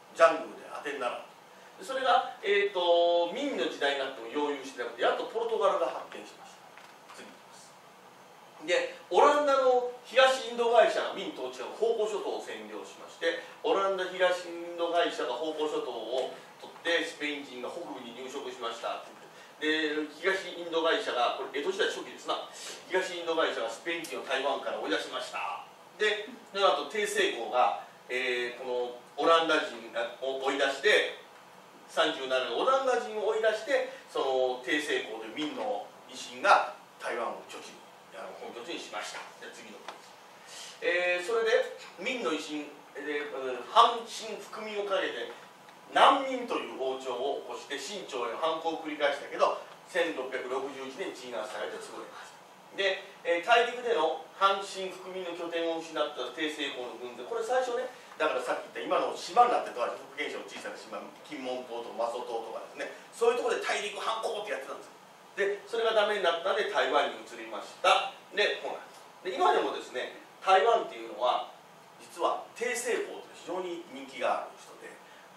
ジャングルで当てにならん。それが、明の時代になっても溶融してなくて、やっとポルトガルが発見しました。次いきます。でオランダの東インド会社が明統治が宝湖諸島を占領しまして、オランダ東インド会社が宝湖諸島を取ってスペイン人が北部に入植しました。で東インド会社が、これ江戸時代初期ですな、東インド会社がスペイン人を台湾から追い出しました。でその後鄭成功が、このオランダ人を追い出して、37年オランダ人を追い出して、その鄭成功という明の維新が台湾を本拠地にしました。で次のページ、それで明の維新で反清復明をかけて南明という王朝を起こして清朝への反抗を繰り返したけど、1661年鎮圧されて潰れました。で、大陸での反清復明の拠点を失った鄭成功の軍勢、これ最初ね、だからさっき言った今の島になってとは福建省の小さな島、金門島とか馬祖島とかですね、そういうところで大陸反抗ってやってたんですよ。でそれがダメになったので台湾に移りました。でこうなんです。で今でもですね、台湾っていうのは実は鄭成功という非常に人気がある人で、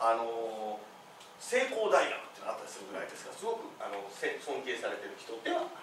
成功大学っていうのがあったりするぐらいですから、すごく尊敬されている人ではあります。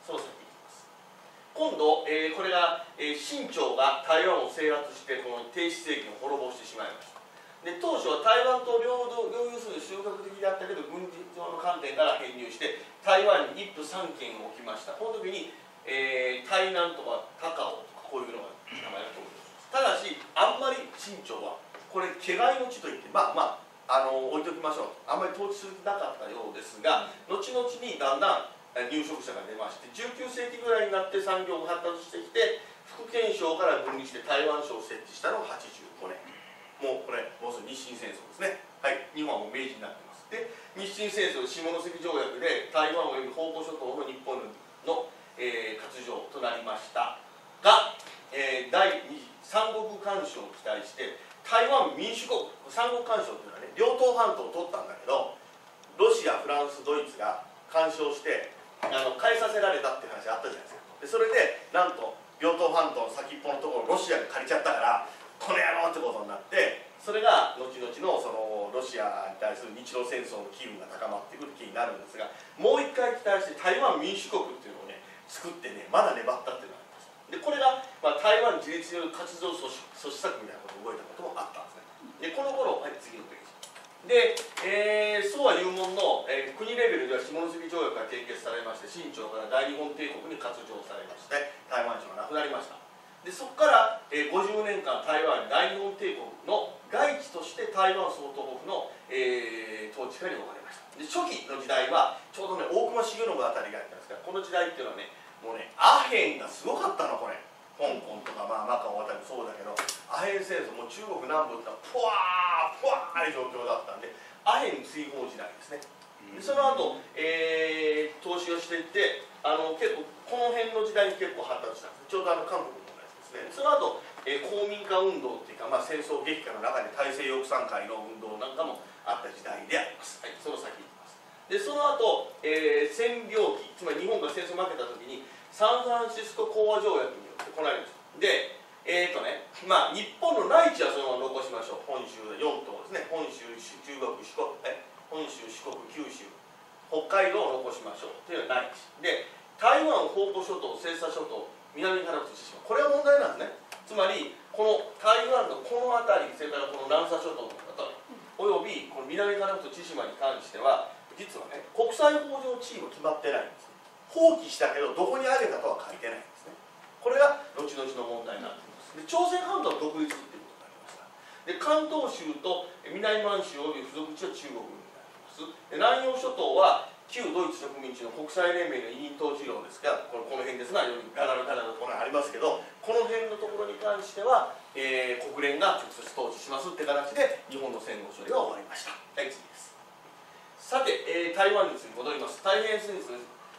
その先いきます。今度、これが、清朝が台湾を制圧してこの鄭氏政権を滅ぼしてしまいました。で当初は台湾と領有する収穫的であったけど、軍事上の観点から編入して台湾に一府三県を置きました。この時に、台南とか高雄とかこういうのが名前が登場します。ただしあんまり清朝はこれ毛外の地といって置いときましょう、あんまり統治するなかったようですが、後々にだんだん入植者が出まして、19世紀ぐらいになって産業が発達してきて、福建省から分離して台湾省を設置したのが85年。もうこれもうすぐ日清戦争ですね。はい、日本はもう明治になってます。で日清戦争下関条約で台湾および宝湖諸島の日本の、割譲となりましたが、第二次三国干渉を期待して台湾民主国、三国干渉というのはね、両東半島を取ったんだけど、ロシア、フランス、ドイツが干渉して返させられたっていう話あったじゃないですか。でそれでなんと両東半島の先っぽのところをロシアが借りちゃったから、この野郎ってことになって、それが後々のそのロシアに対する日露戦争の機運が高まってくる気になるんですが、もう一回期待して台湾民主国っていうのをね作ってね、まだ粘ったっていうのがあります。でこれが、台湾自立による活動阻止策みたいなことを覚えたこともあったんですね。でこの頃、はい、次のページで、そうはいうものの、国レベルでは下関条約が締結されまして、清朝から大日本帝国に割譲されまして台湾省がなくなりました。でそこから、50年間台湾は大日本帝国の外地として台湾総統府の、統治下に置かれました。で初期の時代はちょうどね大隈重信あたりがやったんですが、この時代っていうのはね、もうねアヘンがすごかったの。これ香港とか、マカオあたりもそうだけど、アヘン戦争、もう中国南部ってのはふわーいう状況だったんで、アヘン追放時代ですね。でその後、投資をしていって、結構この辺の時代に結構発達したんです。ちょうど韓国の問題ですね。その後、公民化運動っていうか、戦争激化の中で大西洋賛会の運動なんかもあった時代であります。はい、その先いきます。でその後、占領期、つまり日本が戦争負けた時にサンフランシスコ講和条約によってこられるんです。で日本の内地はそのまま残しましょう。本州4島ですね。本州、中国、四国、本州、四国、九州、北海道を残しましょうというのは内地で、台湾、宝湖諸島、西沙諸島、南からと千島、これは問題なんですね。つまりこの台湾のこの辺り、それからこの南沙諸島の方およびこの南からと千島に関しては、実はね国際法上地位も決まってないんですね。放棄したけどどこにあげたとは書いてないんですね。これが後々の問題になっています。で朝鮮半島の独立ということになりました。で関東州と南満州および付属地は中国になります。で南洋諸島は旧ドイツ植民地の国際連盟の委任統治領ですが、この辺ですが、ガナルところありますけど、この辺のところに関しては、国連が直接統治しますって形で日本の戦後処理が終わりました。はい、次です。さて、台湾に戻ります。太平洋戦争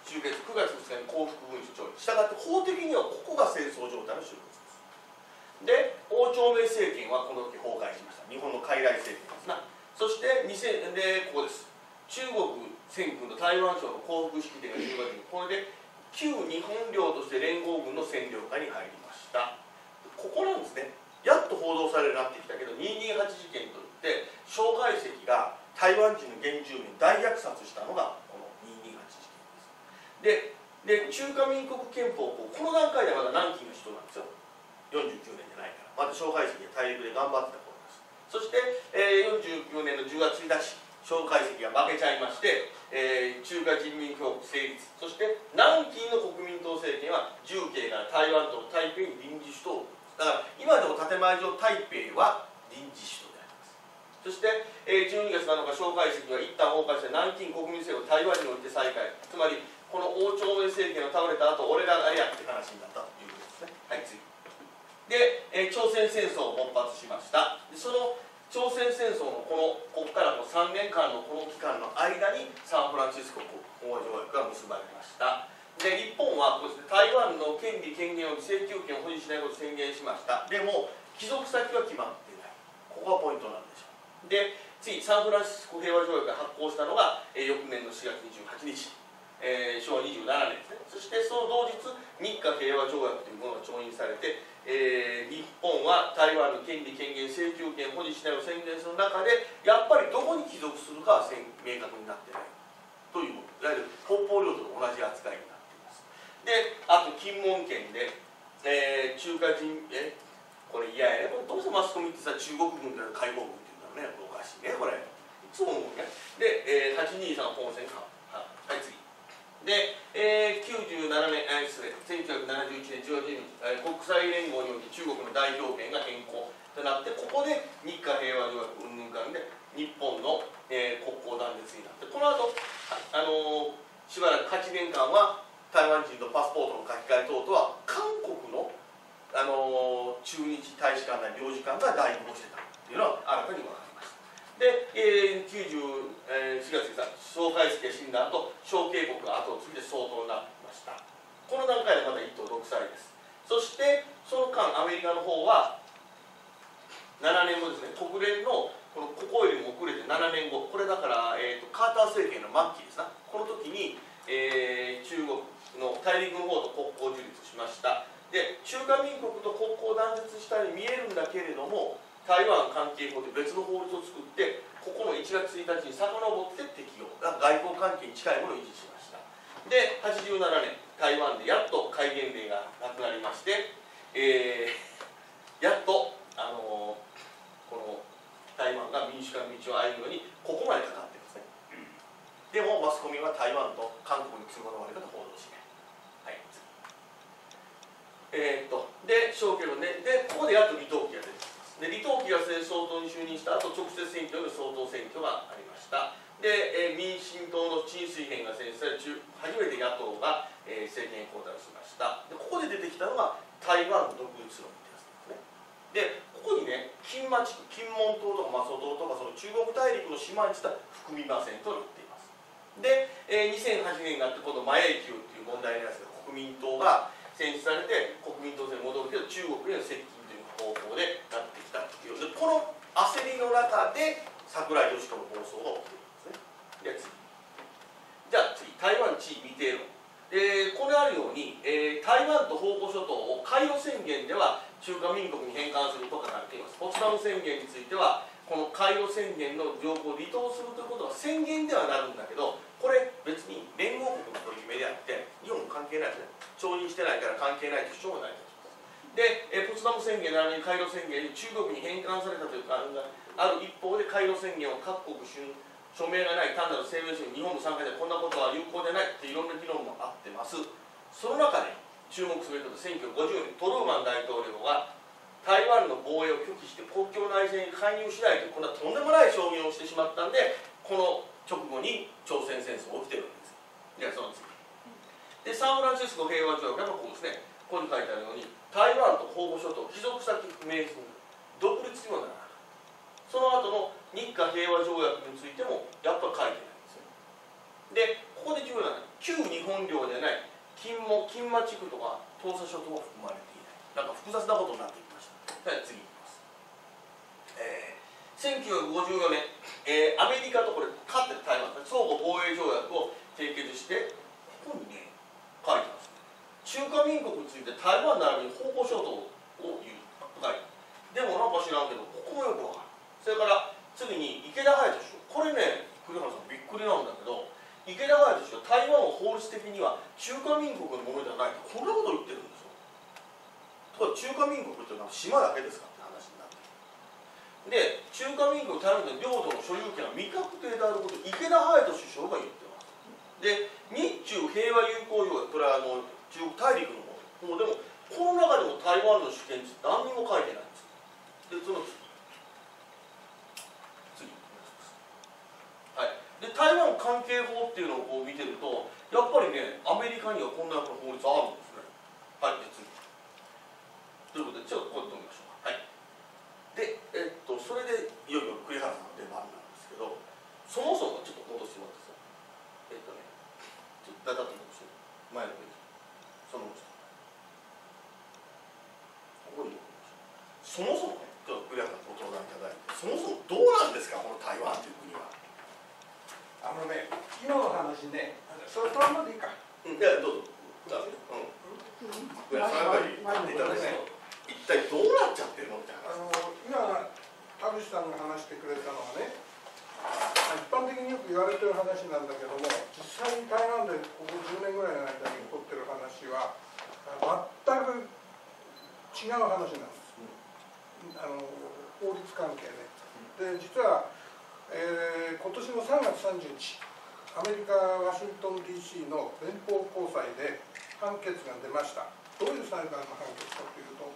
終結9月2日に降伏文書調印。したがって法的にはここが戦争状態の終結です。で王朝明政権はこの時崩壊しました。日本の傀儡政権ですな。そして2000でここです。中国戦軍の台湾省の降伏式典が10月に、これで旧日本領として連合軍の占領下に入りました。ここなんですね。やっと報道されるようになってきたけど、228事件といって蒋介石が台湾人の原住民大虐殺したのがこの228事件です。で中華民国憲法この段階ではまだ南京が首都なんですよ。49年じゃないから、まだ蒋介石が大陸で頑張ってた頃です。そして、49年の10月1日蒋介石が負けちゃいまして、中華人民共和国成立。そして南京の国民党政権は重慶から台湾と台北に臨時首都を、だから今でも建前上台北は臨時首都であります。そして、12月7日蒋介石は一旦崩壊して南京国民政府を台湾において再開。つまりこの王朝明政権が倒れた後、俺らがやって話になったということですね。はい、次で、朝鮮戦争を勃発しました。でその朝鮮戦争のここからの3年間のこの期間の間にサンフランシスコ講和条約が結ばれました。で日本はこうですね、台湾の権利権限を請求権を保持しないことを宣言しました。でも帰属先は決まっていない。ここがポイントなんでしょう。で次サンフランシスコ平和条約が発効したのが、翌年の4月28日、昭和27年ですね。そしてその同日日華平和条約というものが調印されて、日本は台湾の権利権限請求権を保持しないを宣言する中で、やっぱりどこに帰属するかは明確になってないというもの、いわゆる北方領土と同じ扱いになっています。であと金門県で、中華人これ嫌やね、これどうしてマスコミってさ中国軍から解放軍っていうんだろうね、おかしいねこれ、いつも思うね。で、823本線か、はい次で、97年、1971年10月12日、国際連合において中国の代表権が変更となって、ここで日華平和条約云々関で日本の、国交断絶になって、この後、しばらく8年間は台湾人のパスポートの書き換え等々は韓国の、駐日大使館なり領事館が代行してたというのは新たに分かります。で、94月に蒋介石が死んだ後、蒋経国が後を継いで総統になってきました。この段階でまだ一党独裁です。そしてその間アメリカの方は7年後ですね、国連のここよりも遅れて7年後、これだから、カーター政権の末期ですな、この時に、中国の大陸の方と国交樹立しました。で中華民国と国交断絶したように見えるんだけれども、台湾関係法で別の法律を作って、ここの1月1日に遡って適用、外交関係に近いものを維持しました。で87年台湾でやっと戒厳令がなくなりまして、やっと、この台湾が民主化の道を歩むのにここまでかかってるんですね。でもマスコミは台湾と韓国に都合の悪いことを報道しない。はい次で小慶のね、でここでやっと李登輝が出てきます。で李登輝が総統に就任した後、直接選挙で総統選挙がありました。で、民進党の陳水扁が選出され、初めて野党が、政権交代しました。でここで出てきたのが台湾独立論ってやつですね。でここにね、金馬地区、金門島とか馬祖島とかその中国大陸の島には含みませんとなっています。で、2008年になってこの馬英九っていう問題のやつが国民党が選出されて、国民党制に戻るけど中国への接近という方法でなってきたという。でこの焦りの中で櫻井義人の暴走が起きているんですね。じゃあ次、台湾地位未定論。これあるように、台湾と澎湖諸島を海洋宣言では中華民国に返還すると書かれています。ポツダム宣言についてはこの海洋宣言の条項を離党するということは宣言ではなるんだけど、これ別に連合国の取り決めであって日本も関係ないですね。承認してないから関係ないという主張もないと。で、ポツダム宣言並びにカイロ宣言に中国に返還されたという感がある一方で、カイロ宣言を各国署名がない単なる声明書に日本の参加でこんなことは有効でないっていろんな議論もあってます。その中で注目すべきことは1950年トルーマン大統領が台湾の防衛を拒否して国境内戦に介入しないというこんなとんでもない証言をしてしまったんで、この直後に朝鮮戦争が起きてるわけです。ではその次で、サンフランシスコ平和条約はこうですね、ここに書いてあるように台湾と澎湖諸島帰属先不明する独立にもならない。その後の日華平和条約についてもやっぱり書いてないんですよ。でこここで重要なのは旧日本領でない金馬地区とか東沙諸島は含まれていない。なんか複雑なことになってきました。はい、次いきます。1954年、アメリカとこれ勝ってる台湾相互防衛条約を締結して、ここにね書いてます。中華民国について台湾並びに澎湖諸島を言うと書いて、でもなんか知らんけどここもよくわかる。それから次に池田隼人首相、これね栗原さんびっくりなんだけど、池田隼人首相台湾は法律的には中華民国のものではないとこんなこと言ってるんですよ。ところ中華民国っていうのは島だけですかって話になってで、中華民国台湾の領土の所有権は未確定であることを池田隼人首相が言ってます。で、日中平和友好条約、これは中国大陸の方でもこの中でも台湾の主権について何にも書いてないんです。で、その次はい、で台湾関係法っていうのをこう見てるとやっぱりねアメリカにはこんな法律あるんですね。はい、で次ということでちょっとここで止めましょう。はい、で、それでいよいよ栗原さんの出番なんですけど、そもそもちょっと戻してもらってさ、ちょっとだだっと戻して前のページそのここにそもそもね、ちょっと栗原さんご登壇いただいて、そもそもどうなんですかこの台湾という国は。 今の話ね、それまでいいか。 いや、どうぞ。栗原さんが言っていただいて、一体どうなっちゃってるのみたいな。 今田口さんが話してくれたのはね、一般的によく言われてる話なんだけども、実際に台湾でここ10年ぐらいの間に起こってる話は全く違う話なんです。法律関係ね。で、実は、今年の3月30日、アメリカ・ワシントン DC の連邦高裁で判決が出ました。どういう裁判の判決かというと、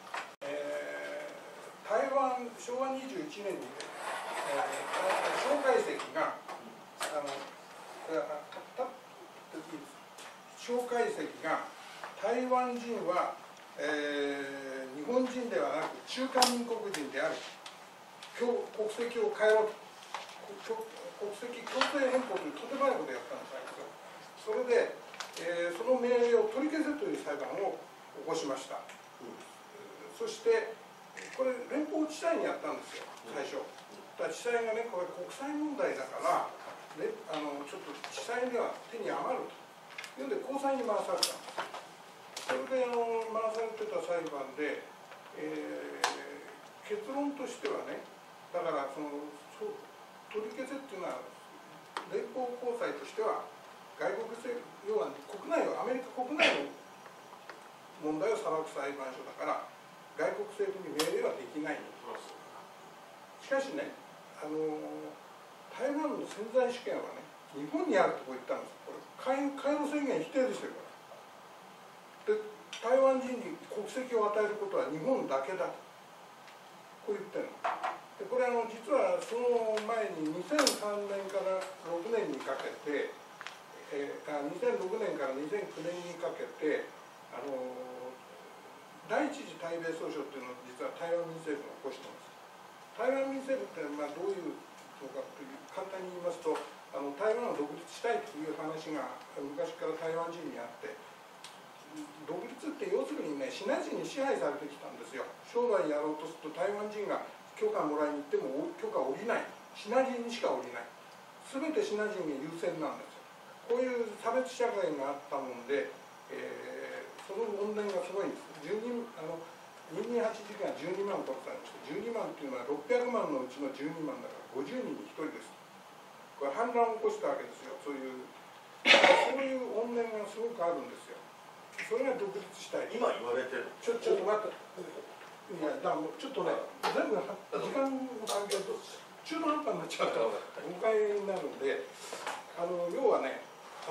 台湾昭和21年に、蒋介石が台湾人は、日本人ではなく中華民国人である、国籍を変えろと、国籍強制変更というとんでもないことをやったんですよ。それで、その命令を取り消せという裁判を起こしました。そしてこれ連邦地裁にやったんですよ最初。だから地裁がねこれ国際問題だからちょっと地裁では手に余るというので高裁に回されたんです。それで回されてた裁判で、結論としてはね、だから取り消せっていうのは連邦高裁としては外国政府要はアメリカ国内の問題を裁く裁判所だから外国政府に命令はできない。しかしね、台湾の潜在主権はね日本にあるとこう言ったんです。これ海洋宣言否定ですよこれ。で台湾人に国籍を与えることは日本だけだとこう言ってるの。でこれ実はその前に2003年から6年にかけて、2006年から2009年にかけて第一次対米訴訟っていうのを実は台湾民政府が起こしてます。台湾民政府ってどういうのかという簡単に言いますと台湾を独立したいという話が昔から台湾人にあって独立って要するにねシナ人に支配されてきたんですよ。商売やろうとすると台湾人が許可もらいに行っても許可下りない。シナ人にしか下りない。全てシナ人が優先なんですよ。こういう差別社会があったもんで、その問題がすごいんです。228事件は12万取ったんですけど、12万っていうのは600万のうちの12万だから50人に1人です。これ反乱を起こしたわけですよ。そういう怨念がすごくあるんですよ。それが独立したい。 今言われてる。 ちょっと待って。いやちょっとね、全部時間の関係と中途半端になっちゃうと誤解になるんで、要はね、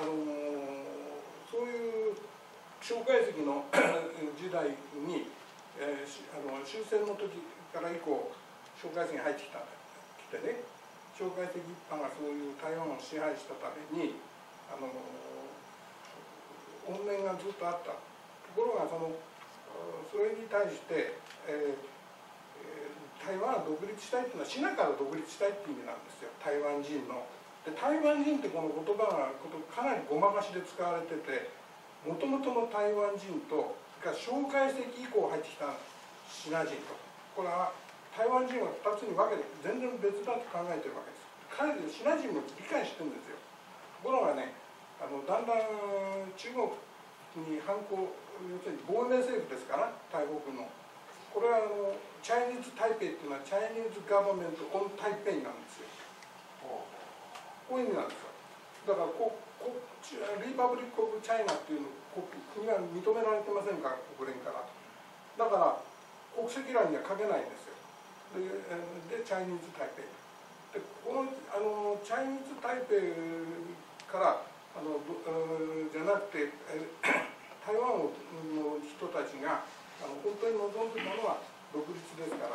そういう蒋介石の時代に、終戦の時から以降蒋介石が入ってきてね、蒋介石一派がそういう台湾を支配したために怨念がずっとあった。ところがそれに対して、台湾は独立したいというのはシナから独立したいっていう意味なんですよ。台湾人ので台湾人ってこの言葉がかなりごまかしで使われてて、もともとの台湾人と蒋介石以降入ってきたシナ人と、これは台湾人は2つに分けて全然別だと考えてるわけです。彼らシナ人も理解してるんですよ。ところがね、だんだん中国に反抗、要するに亡命政府ですから台北の、これはチャイニーズ・台北っていうのはチャイニーズ・ガバメント・オン・台北なんですよ。こういう意味なんですよ。だからリパブリック・オブ・チャイナっていうの国は認められてませんから、国連から。だから国籍欄には書けないんですよ。でチャイニーズ・台北で、このチャイニーズ・台北からじゃなくて台湾の人たちが本当に望んでたのは独立ですから、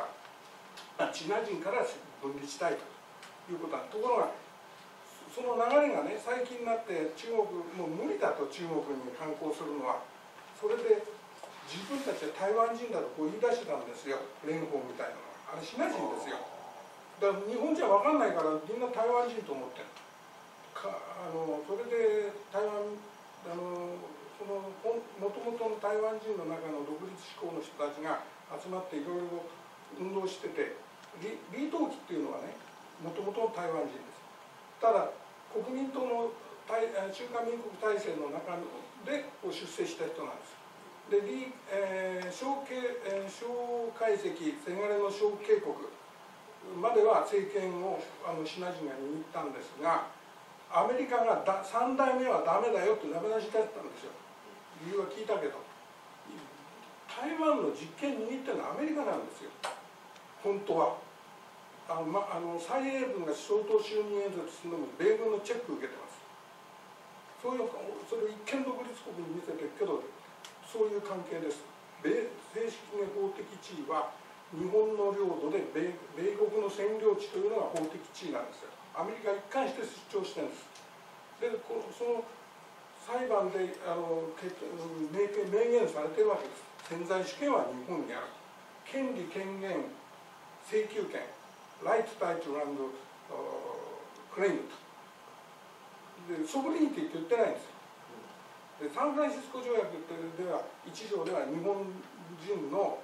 チナ人から分離したいということなんです。ところがその流れがね、最近になって中国もう無理だと中国に反抗するのは、それで自分たちは台湾人だとこう言い出してたんですよ、蓮舫みたいなのは。あれシナ人ですよ。だから日本人は分かんないからみんな台湾人と思ってる。それで台湾そのもともとの台湾人の中の独立志向の人たちが集まっていろいろ運動してて、李登輝っていうのはね、もともとの台湾人です。ただ国民党の中華民国体制の中で出世した人なんです。で蒋介石せがれの蒋介国までは政権をシナ人が握ったんですが、アメリカが3代目はダメだよって名指しだったんですよ。理由は聞いたけど、台湾の実権握ってるのはアメリカなんですよ、本当は。蔡英文が総統就任演説するのも米軍のチェック受けてます。それを一見独立国に見せてるけど、そういう関係です。正式な法的地位は日本の領土で米国の占領地というのが法的地位なんですよ。アメリカ一貫して主張してるんです。でその裁判で明言されてるわけです。潜在主権は日本にある。権利権限請求権、ライトタイトル&クレイムと。でソブリニティって言ってないんですよ。でサンフランシスコ条約では1条では日本の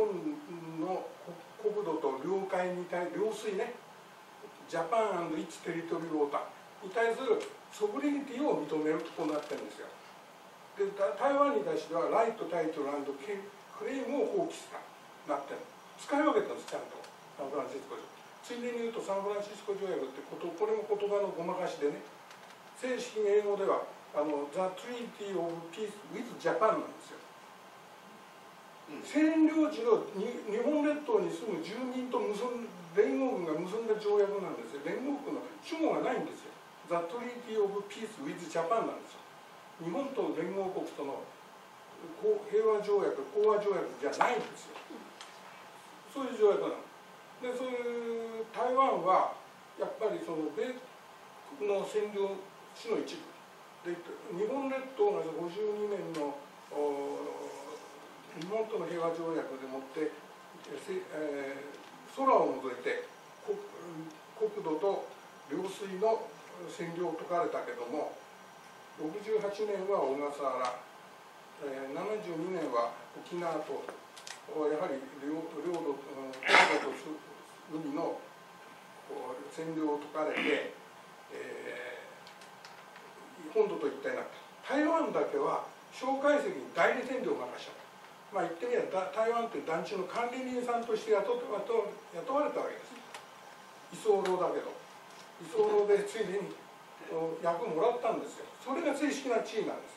国土と領海に対領水ね、ジャパン&イッツ・テリトリー・ウォーターに対するソブリニティを認めるとこうなってるんですよ。で台湾に対してはライトタイトル&クレイムを放棄したなってる。使い分けたんです、ちゃんとサンフランシスコ条約。ついでに言うとサンフランシスコ条約ってこれも言葉のごまかしでね、正式に英語ではThe Treaty of Peace with Japan なんですよ。占領地の日本列島に住む住民と連合軍が結んだ条約なんですよ。連合軍の主語がないんですよ。The Treaty of Peace with Japan なんですよ。日本と連合国との平和条約、講和条約じゃないんですよ。そういう条約なの。で、そういう台湾はやっぱりその米国の占領地の一部で、日本列島が52年の日本との平和条約でもって、空を除いて国土と領水の占領を解かれたけども、68年は小笠原、72年は沖縄と、やはり領土と海の占領を解かれて、本土と一体になった。台湾だけは蒋介石に代理占領を任せた。まあ言ってみれば台湾って団地の管理人さんとして雇われたわけです。居候だけど、居候でついでに役もらったんですよ。それが正式な地位なんです。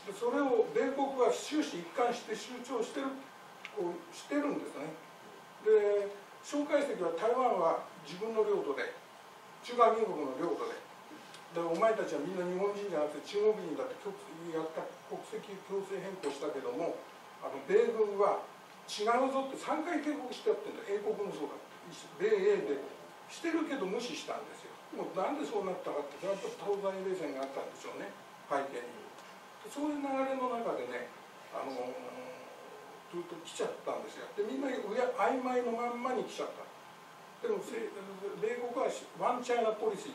でそれを米国は終始一貫して主張してるんですね。で蒋介石は台湾は自分の領土で、中華民国の領土で、お前たちはみんな日本人じゃなくて中国人だってやった国籍強制変更したけども、米軍は違うぞって3回警告してやってるんだ。英国もそうだ、米英でしてるけど無視したんですよ。もうなんでそうなったかって、やっぱ東西冷戦があったんでしょうね、背景に。そういう流れの中でね、ずっと来ちゃったんですよ。でみんな曖昧のまんまに来ちゃった。でも米国はワンチャイナポリシーって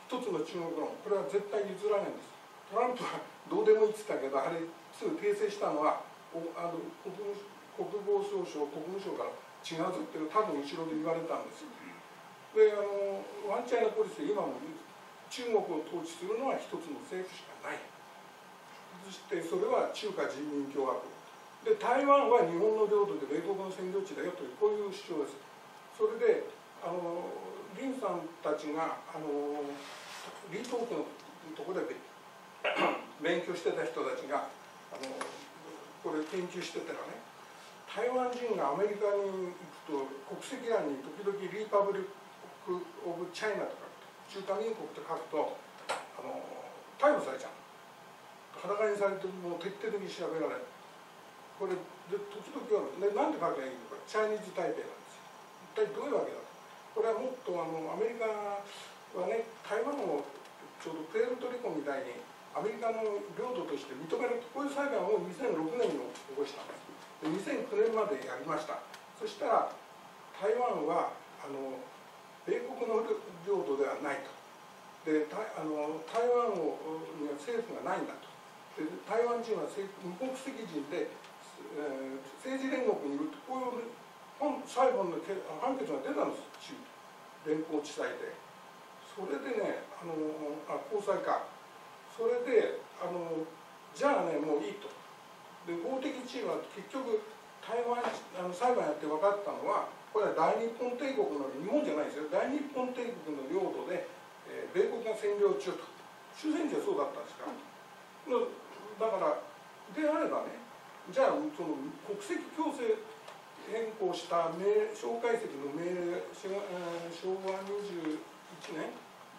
つの中国論、これは絶対譲らないんです。トランプはどうでもいいって言ったけど、あれすぐ訂正したのは国防総省、国務省から違うぞって多分後ろで言われたんですよ。でワンチャイナポリシー、今も中国を統治するのは一つの政府しかない。そしてそれは中華人民共和国で、台湾は日本の領土で米国の占領地だよというこういう主張です。それで林さんたちが李登輝のところで勉強してた人たちがこれ研究してたらね、台湾人がアメリカに行くと国籍欄に時々リパブリック・オブ・チャイナとか中華民国と書くと逮捕されちゃう。裸にされてもう徹底的に調べられる。これで時々ある。でなんで書けばいいのか、チャイニーズ台北なんですよ。一体どういうわけだと。これはもっとアメリカはね、台湾をちょうどプエルトリコみたいにアメリカの領土として認める、こういう裁判を2006年に起こしたんです。で2009年までやりました。そしたら台湾は米国の領土ではないと。で台湾には政府がないんだと。で台湾人は無国籍人で、政治連合にいると、こういう裁判の判決が出たんです、連邦地裁で。それでね、高裁か。それでじゃあね、もういいと。で法的地位は結局台湾裁判やって分かったのは、これは大日本帝国の、日本じゃないですよ、大日本帝国の領土で、米国が占領中と。終戦時はそうだったんですから。だからであればね、じゃあその国籍強制変更した蒋介石の命令、昭和21年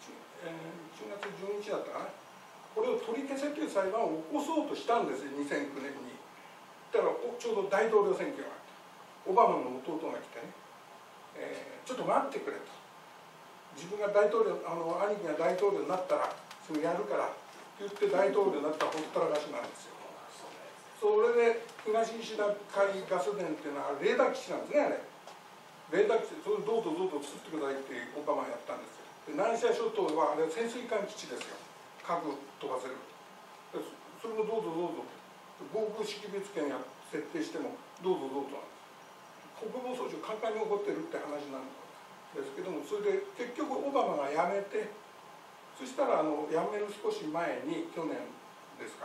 1月12日だったかな、これを取り消せという裁判を起こそうとしたんですよ、2009年に。だからちょうど大統領選挙があって、オバマの弟が来てね、ちょっと待ってくれと、自分が大統領、兄貴が大統領になったらすぐやるからって言って大統領になったらほったらかしなんですよ。それで東シナ海ガス田っていうのはレーダー基地なんですね、あれ。レーダー基地、それどうぞどうぞ作ってくださいってオバマがやったんですよ。で南西諸島はあれ潜水艦基地ですよ、核飛ばせる。でそれもどうぞどうぞ、防空識別圏や設定してもどうぞどうぞなんです。国防総省簡単に起こってるって話なんですけども、それで結局オバマが辞めて、そしたら辞める少し前に、去年ですか、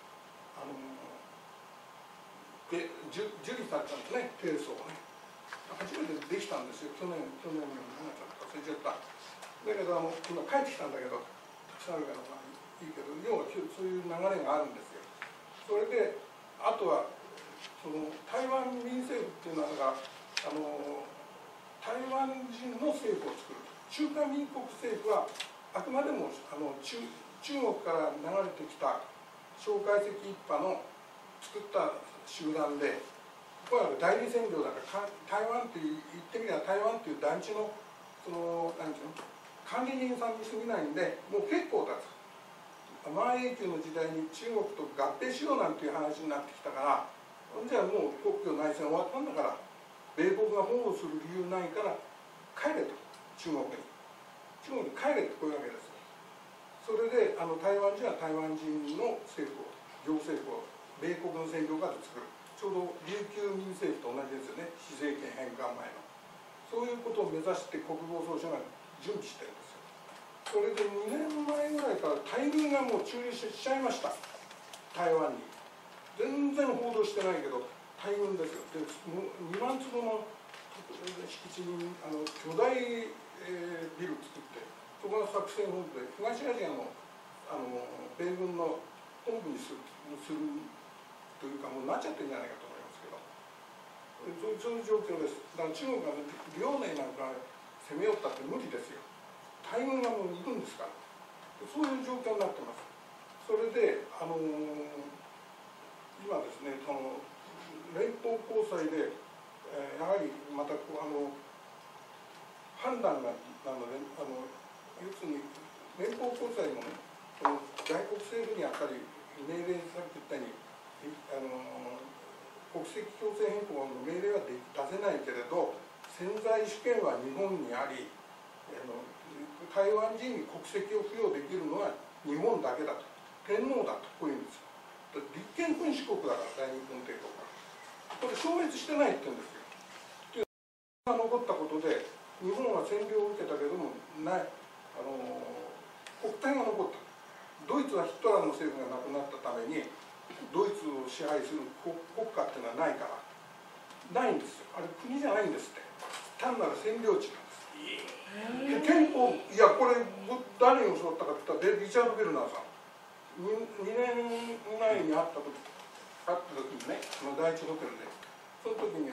受理されたんですね、提訴をね。初めてできたんですよ、去年の何だったか忘れちゃった。だけど今帰ってきたんだけど、たくさんあるからまあいいけど、要はそういう流れがあるんですよ。それであとはその台湾民政府っていうのが台湾人の政府を作る。中華民国政府はあくまでも中国から流れてきた蒋介石一派の作った集団で、ここは代理占領だから台湾って言ってみれば台湾っていう団地の何ていうの管理人さんに過ぎないんで、もう結構だと。万永久の時代に中国と合併しようなんていう話になってきたから、じゃあもう国共内戦終わったんだから、米国が保護する理由ないから帰れと、中国に帰れってこういうわけです。それで台湾人は台湾人の政府を、行政府を米国の占領下で作る。ちょうど琉球民政府と同じですよね、施政権返還前の。そういうことを目指して国防総省が準備してるんですよ。それで2年前ぐらいから大軍がもう駐留しちゃいました、台湾に。全然報道してないけど大軍ですよ。で2万坪の敷地に巨大、ビル作って、そこが作戦本部で東アジアの米軍の本部にするというか、もうなっちゃってるんじゃないかと思いますけど、そういう状況です。だから中国が遼寧なんか攻め寄ったって無理ですよ。大軍がもういるんですから。そういう状況になってます。それで今ですね、連邦高裁で、やはりまた判断がなので、要するに連邦高裁もね、外国政府にやっぱり命令されて言ったように国籍強制変更の命令は出せないけれど、潜在主権は日本にあり、 台湾人に国籍を付与できるのは日本だけだと、天皇だと、こういうんですよ。立憲君主国だから大日本帝国がこれ消滅してないって言うんですよ。が残ったことで日本は占領を受けたけどもない国体が残った。ドイツはヒトラーの政府がなくなったためにドイツを支配する国家っていうのはないからないんですよ。あれ国じゃないんですって、単なる占領地なんです。憲法、いやこれ誰に教わったかって言ったらリチャード・ベルナーさん2年前に会った時にね、第一ホテルでその時に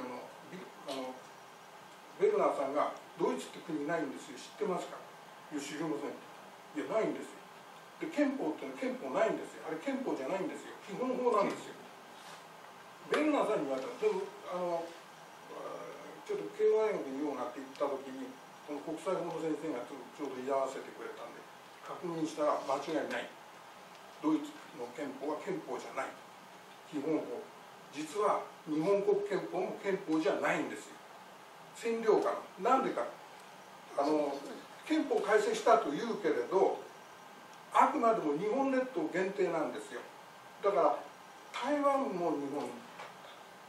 ベルナーさんが「ドイツって国ないんですよ、知ってますか？」「いや知りません」「いやないんですよ」で憲法っていうのは憲法ないんですよ、あれ憲法じゃないんですよ、基本法なんですよ。ベルナーさんに言われたでもちょっと慶応大学に用があって行った時にこの国際法の先生がちょうど居合わせてくれたんで確認したら間違いない、ドイツの憲法は憲法じゃない、基本法、実は日本国憲法も憲法じゃないんですよ、占領下の。なんでか、憲法改正したと言うけれどあくまでも日本列島限定なんですよ。だから台湾も日本だった、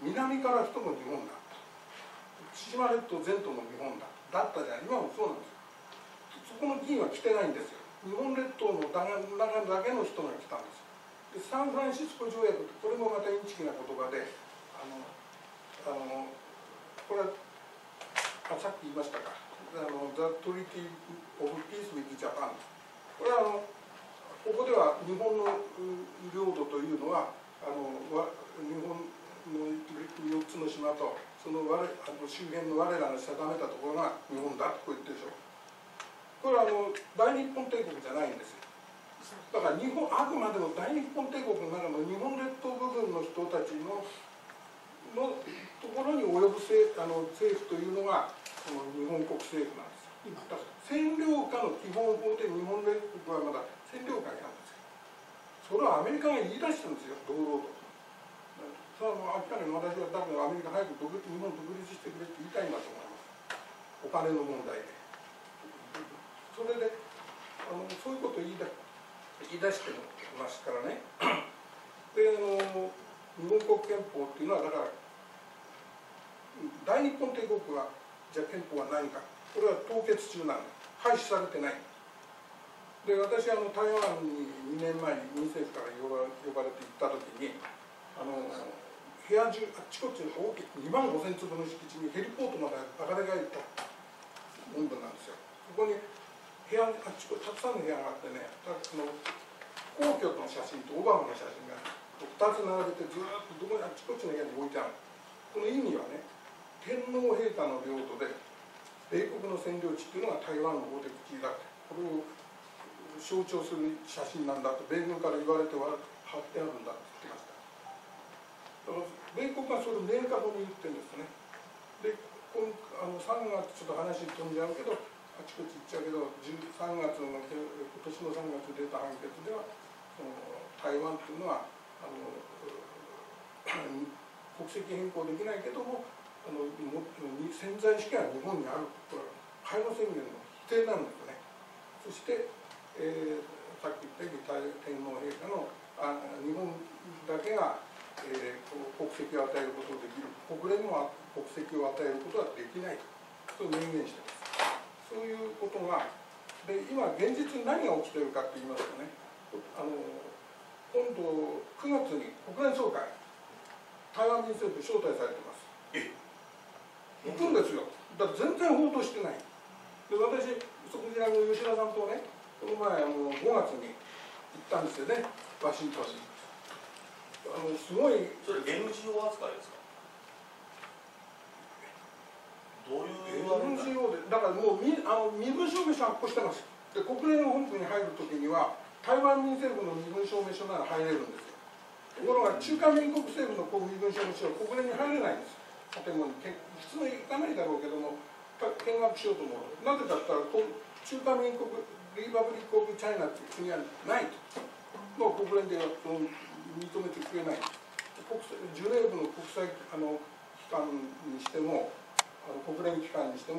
南から人も日本だった、千島列島全島も日本だったじゃん、今もそうなんですよ。そこの議員は来てないんですよ、日本列島の中だけの人が来たんですよ。でサンフランシスコ条約ってこれもまたインチキな言葉でこれはさっき言いましたか、The Treaty of Peace with Japan、 これはここでは日本の領土というのは日本の4つの島とその周辺の我らの定めたところが日本だとこう言ってるでしょ。これは大日本帝国じゃないんですよ。だからあくまでも大日本帝国の中の日本列島部分の人たちのところに及ぶ政府というのがこの日本国政府なんですよ。だから占領下の基本法で日本列島はまだ占領下にあるんですよ。それはアメリカが言い出したんですよ、堂々と。それは明らかに私は多分アメリカ早く日本独立してくれって言いたいんだと思います。お金の問題で。それでそういうことを言い出してますからね。で日本国憲法っていうのはだから大日本帝国はじゃあ憲法は何か、これは凍結中なんで廃止されてない。で私台湾に2年前に民政府から呼ばれて行った時に部屋中あっちこっちに大きい2万5000坪の敷地にヘリポートまでバカでかいった温度なんですよ。そこに部屋あっちこっちたくさんの部屋があってね、皇居の写真とオバマの写真が2つ並べてずっとあっちこっちの部屋に置いてある。この意味はね、天皇陛下の領土で米国の占領地っていうのが台湾の法的地位だって、これを象徴する写真なんだと米軍から言われて貼ってあるんだって言ってました。だから米国がそれを明確に言ってるんですね。で3月ちょっと話飛んじゃうけどあちこち行っちゃうけど今年の3月出た判決では台湾っていうのは国籍変更できないけども潜在意識は日本にある、これは開幕宣言の否定なんですね。そしてさっき言ったように天皇陛下の日本だけが、国籍を与えることができる、国連も国籍を与えることはできないと明言しています。そういうことがで今現実に何が起きているかといいますとね、今度9月に国連総会台湾民政府招待されています。行くんですよ。だって全然報道してない。で私そこに吉田さんとねこの前5月に行ったんですよね、ワシントンに。すごい。 それ NGO 扱いですか？どういう NGO でだからもう身分証明書発行してます。で国連の本部に入るときには台湾民政府の身分証明書なら入れるんですよ。ところが中華民国政府の身分証明書は国連に入れないんです。建物に普通は行かないだろうけども見学しようと思う。なぜかって言ったら中華民国リパブリック・オブ・チャイナっていう国はないと。もう国連では認めてくれない。ジュネーブの国際機関にしても国連機関にしても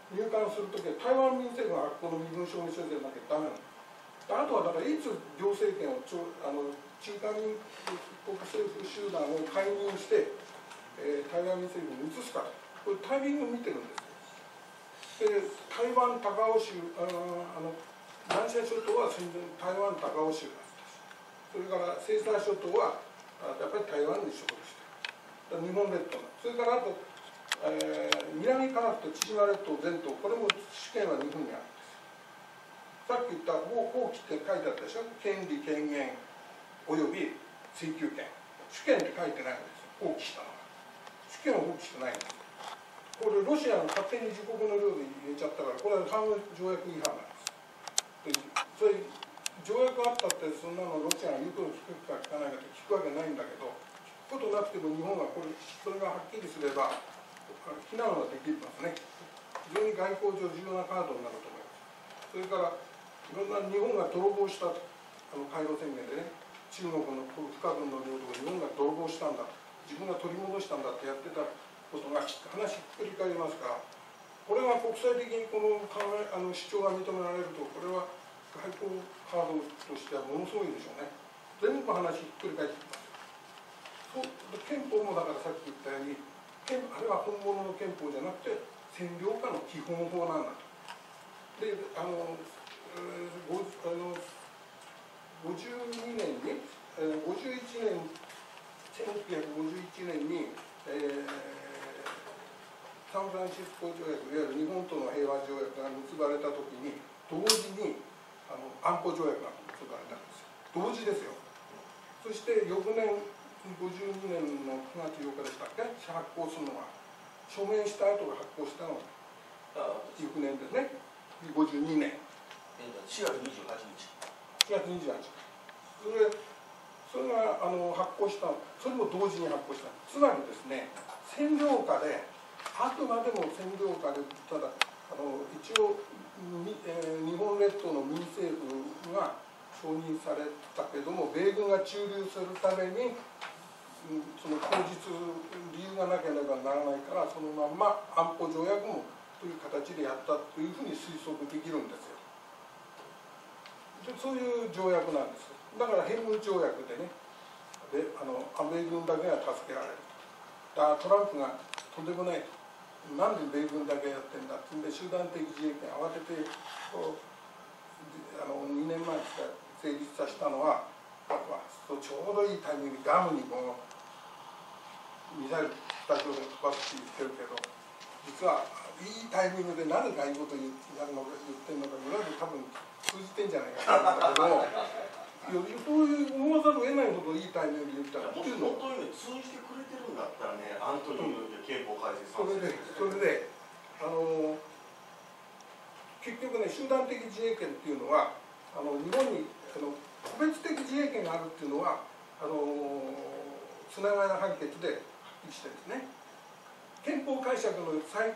入管するときは台湾民政府が発行の身分証明書でなきゃダメなの。あとはだからいつ行政権を中華民国政府集団を介入して、台湾民政府に移すかと、これタイミングを見てるんですよ。で台湾高雄州南沙諸島は戦前台湾高雄州だったし、それから西沙諸島はやっぱり台湾に所属してる。日本列島、それからあと、南カナフと千島列島全島、これも主権は日本にあるんです。さっき言った法規って書いてあったでしょ。権利権限および追及権、主権って書いてないんですよ、放棄したのは。主権を放棄してないんです。これロシアが勝手に自国の領土に入れちゃったから、これは反条約違反なんです。それ条約があったって、そんなのロシアが言うことを聞くか聞かないかって聞くわけないんだけど、聞くことなくても日本はそれがはっきりすれば非難はできますね。非常に外交上重要なカードになると思います。それからいろんな日本が泥棒したと、カイロ宣言でね、中国の不可分の領土を日本が泥棒したんだ、自分が取り戻したんだってやってたことが話ひっくり返りますから、これが国際的にこの主張が認められると、これは外交カードとしてはものすごいでしょうね。全部話ひっくり返ってきます。憲法もだからさっき言ったように、あれは本物の憲法じゃなくて占領下の基本法なんだと。で52年に1951年に、サンフランシスコ条約、いわゆる日本との平和条約が結ばれたときに、同時に安保条約が結ばれたんですよ。同時ですよ。そして翌年52年の9月8日でしたっけ、発行するのは、署名した後が発行したのが翌年ですね、52年。 4月28日。 4月28日。それが発行した、それも同時に発行した。つまりですね、占領下で、あくまでも占領下で、ただ一応日本列島の民政府が承認されたけども、米軍が駐留するためにその口実理由がなければならないから、そのまんま安保条約もという形でやったというふうに推測できるんですよ。でそういう条約なんです。だからヘム条約でね、米軍だけが助けられる。だからトランプがとんでもない、なんで米軍だけやってんだってんで、集団的自衛権慌てて2年前から成立させたのは、ちょうどいいタイミングでガムにこのミサイル北朝鮮飛ばすって言ってるけど、実はいいタイミングでなぜかいいことやるのか言ってるのか、裏で多分通じてんじゃないかなと思うんだけども、そういう思わざるを得ないほどいいタイミングで言ったら、 もし本当に通じてくれてるんだったらね、アントニオ猪木憲法改正それで結局ね、集団的自衛権っていうのは日本に個別的自衛権があるっていうのはつながりの判決ではっきりしてるんですね。憲法解釈の最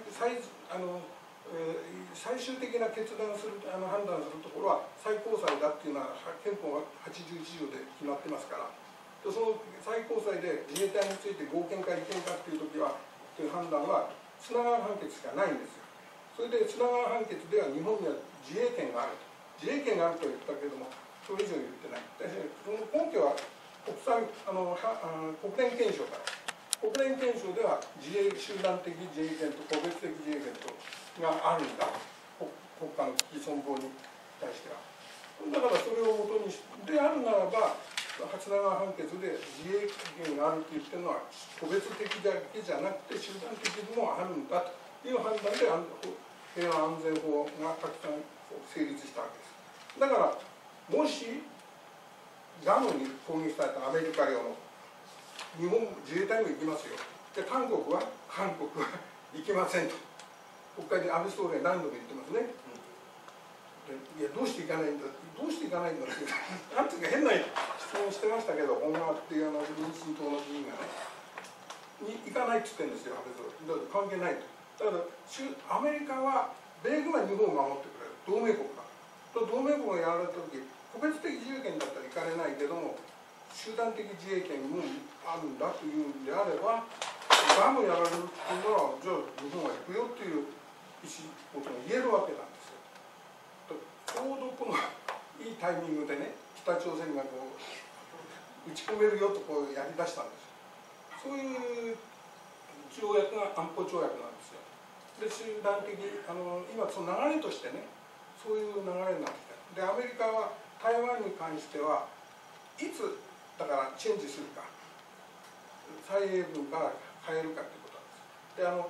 終的な決断する判断するところは最高裁だっていうのは憲法81条で決まってますから、その最高裁で自衛隊について合憲か違憲かっていう時はという判断はつながる判決しかないんですよ。それでつながる判決では日本には自衛権があると、自衛権があると言ったけれどもそれ以上言ってない。その根拠は国連憲章から。国連憲章では集団的自衛権と個別的自衛権とがあるんだ、国家の危機存亡に対しては。だからそれをもとにであるならば、つながる判決で自衛権があると言ってるのは個別的だけじゃなくて集団的にもあるんだという判断で平和安全法がたくさん成立したわけです。だからもしガムに攻撃されたアメリカ領の日本自衛隊も行きますよ。で韓国は行きませんと国会で安倍総理は何度も言ってますね。いやどうして行かないんだ、どうして行かないんだってなんていうか変な質問してましたけど、本川っていう民進党の議員がね行かないって言ってるんですよ、安倍総理。だから関係ないと。だからアメリカは米軍は日本を守ってくれる同盟国だ。同盟国がやられた時個別的自衛権だったら行かれないけども集団的自衛権もあるんだというんであれば、ガムやられるっていうのはじゃあ日本は行くよっていうことが言えるわけなんですよ。ちょうどこのいいタイミングでね、北朝鮮がこう打ち込めるよとこうやりだしたんですよ。そういう条約が安保条約なんですよ。で集団的今その流れとしてね、そういう流れになってきた。でアメリカは台湾に関してはいつだからチェンジするか、蔡英文から変えるかということなんです。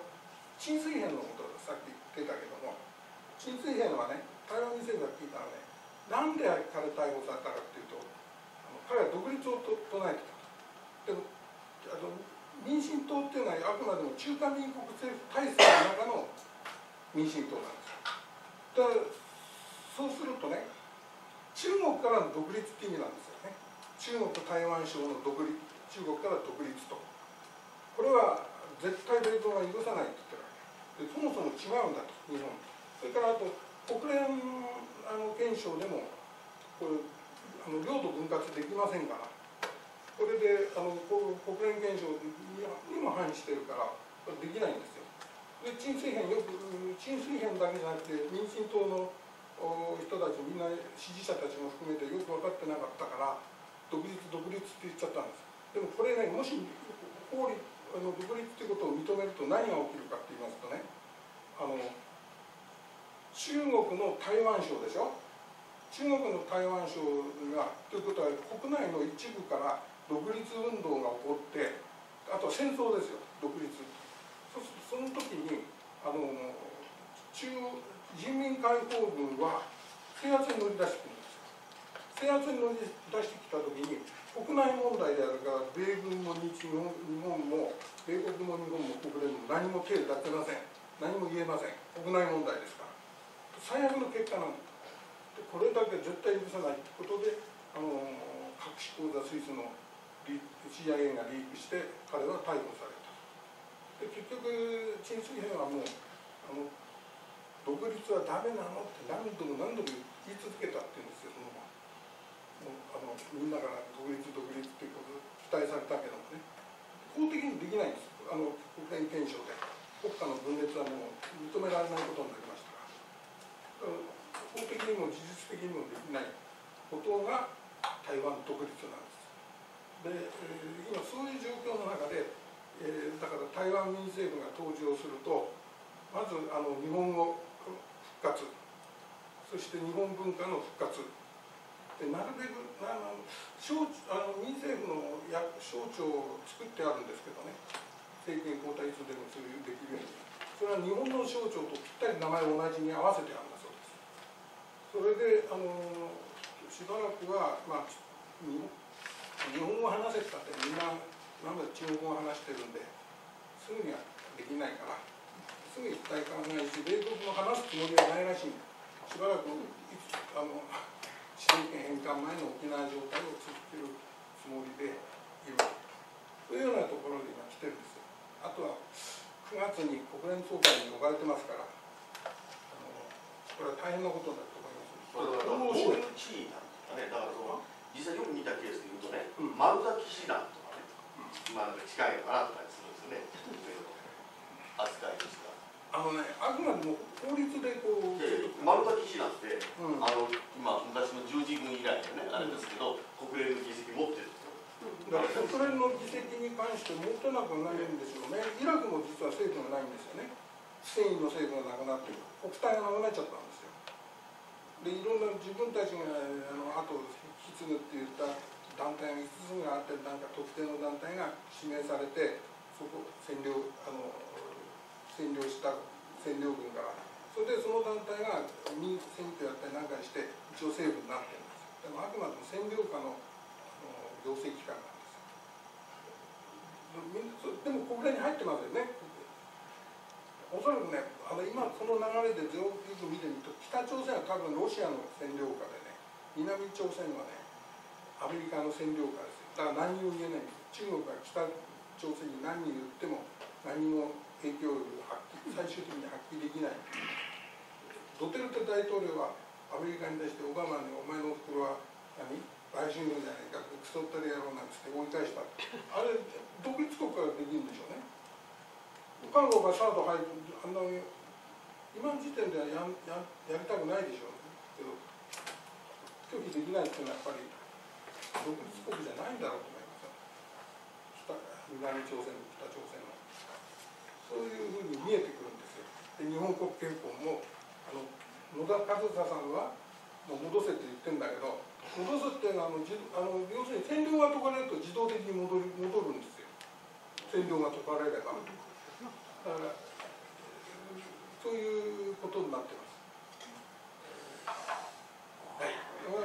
で陳水扁のことをさっき言ってたけども、陳水扁はね、台湾民政府が聞いたらね、なんで彼逮捕されたかっていうと、彼は独立を唱えてたと。でも民進党っていうのはあくまでも中華民国政府体制の中の民進党なんですよ。だからそうするとね、中国からの独立って意味なんですよね。中国台湾省の独立、中国から独立と、これは絶対米軍は許さないって言ってるわけで、そもそも違うんだと、日本と。それからあと国連憲章でもこれ領土分割できませんから、これで国連憲章にも反してるからできないんですよ。で陳水扁だけじゃなくて民進党の人たちみんな支持者たちも含めてよく分かってなかったから独立って言っちゃったんです。でもこれね、もし独立っていうことを認めると何が起きるかって言いますとね、中国の台湾省でしょ。中国の台湾省がということは国内の一部から独立運動が起こって、あと戦争ですよ、独立。その時に人民解放軍は制圧に乗り出してくるんですよ。制圧に乗り出してきた時に国内問題であるから、米軍も日本も米国も日本も国連も何も手を出せません、何も言えません、国内問題ですから最悪の結果なんです。でこれだけ絶対許さないということで隠し口座スイスのCIA がリークして彼は逮捕された。で結局陳水扁はもう独立はダメなのって何度も言い続けたっていうんですよ。みんなから独立っていうことを期待されたけどもね、法的にできないんです。国連憲章で国家の分裂はもう認められないことになりましたから、法的にも事実的にもできないことが台湾独立なんです。で、今そういう状況の中で、だから台湾民政府が登場すると、まず日本語復活、そして日本文化の復活で、なるべく民政府の省庁を作ってあるんですけどね、政権交代いつでもできるように、それは日本の省庁とぴったり名前を同じに合わせてあるんだそうです。それでしばらくは、日本語を話せたってみんな中国語を話してるんですぐにはできないから、すぐ一体化はないし、米国も話すつもりはないらしいんで、しばらく政権返還前の沖縄状態を続けるつもりでいるというようなところで今来てるんですよ。あとは9月に国連総会に呼ばれてますから、これは大変なことだと思います。 これは貿易地位なんですかね。だから実際よく見たケースでいうとね、丸崎師団とかね、なんか近いのかなとかするんですよね、扱いとしては。 あくまでも法律でこう丸崎師団って、今昔の十字軍以来のねあれですけど、国連の議席持ってるんですよ。 だから国連の議席に関して持てなくはないんですよね。イラクも実は政府がないんですよね。スペインの政府がなくなって国体がなくなっちゃったんですよ。でいろんな自分たちがあと引き継ぐっていった団体が5つがあって、なんか特定の団体が指名されて、そこ占領した占領軍から、それでその団体が民選挙やったりなんかして一応政府になってるんですよ。でもあくまでも占領下の行政機関なんですよ。でも国連に入ってますよね。おそらくね、今この流れでよく見てみると、北朝鮮は多分ロシアの占領下でね、南朝鮮はねアメリカの占領下ですよ。だから何も言えないんです。中国は北朝鮮に何言っても何も影響力を最終的に発揮できない。ドテルテ大統領はアメリカに対してオバマにお前のおふくろは売春業じゃないか、クソったれ野郎なんつって追い返した。あれ独立国からできるんでしょうね。韓国がサード入る、 今の時点ではやりたくないでしょうけど、拒否できないっていうのはやっぱり独立国じゃないんだろうと思いますよ。南朝鮮、北朝鮮のそういうふうに見えてくるんですよ。で日本国憲法も野田和沙さんはもう戻せって言ってるんだけど、戻すっていうのは要するに占領が解かれると自動的に戻るんですよ。占領が解かれれば。だからそういうことになってます。はい、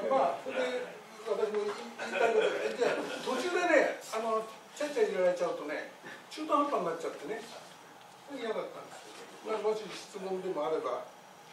まあそれで私も言いたいことで、じゃあ途中でねちゃちゃ入れられちゃうとね中途半端になっちゃってね嫌だったんですけど、もし質問でもあれば。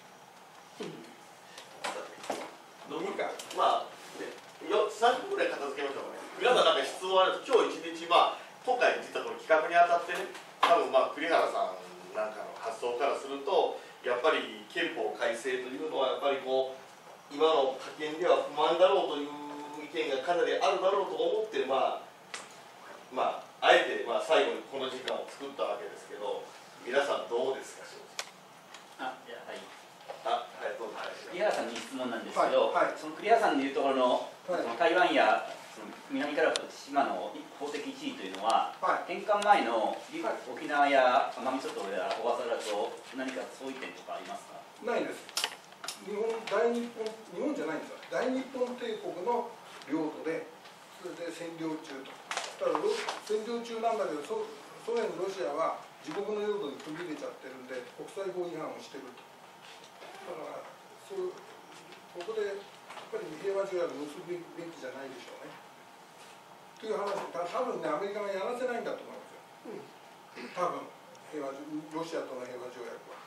いいか、まあ、3分ぐらい片付けましょうかね。皆さん、なんか質問あると、今日一日、今回、実はこの企画にあたってね、多分栗原さんなんかの発想からすると、やっぱり憲法改正というのは、やっぱり今の家見では不満だろうという意見がかなりあるだろうと思って、あえて最後にこの時間を作ったわけですけど、皆さん、どうですか、正直。どうぞ。 栗原さんに質問なんですけど、 はいはい、 その栗原さんでいうところの、台湾やその南から島の法的地位というのは、返還前の沖縄や奄美諸島や小笠原と何かそういう点とかありますか？ ないです。日本じゃないんですよ。大日本帝国の領土で、それで占領中と。ただ占領中なんだけど、ソ連、ロシアは自国の領土に踏み入れちゃってるんで、国際法違反をしてると。だからここでやっぱり平和条約を結ぶべきじゃないでしょうね。という話、多分ね、アメリカがやらせないんだと思うんですよ。多分ロシアとの平和条約は。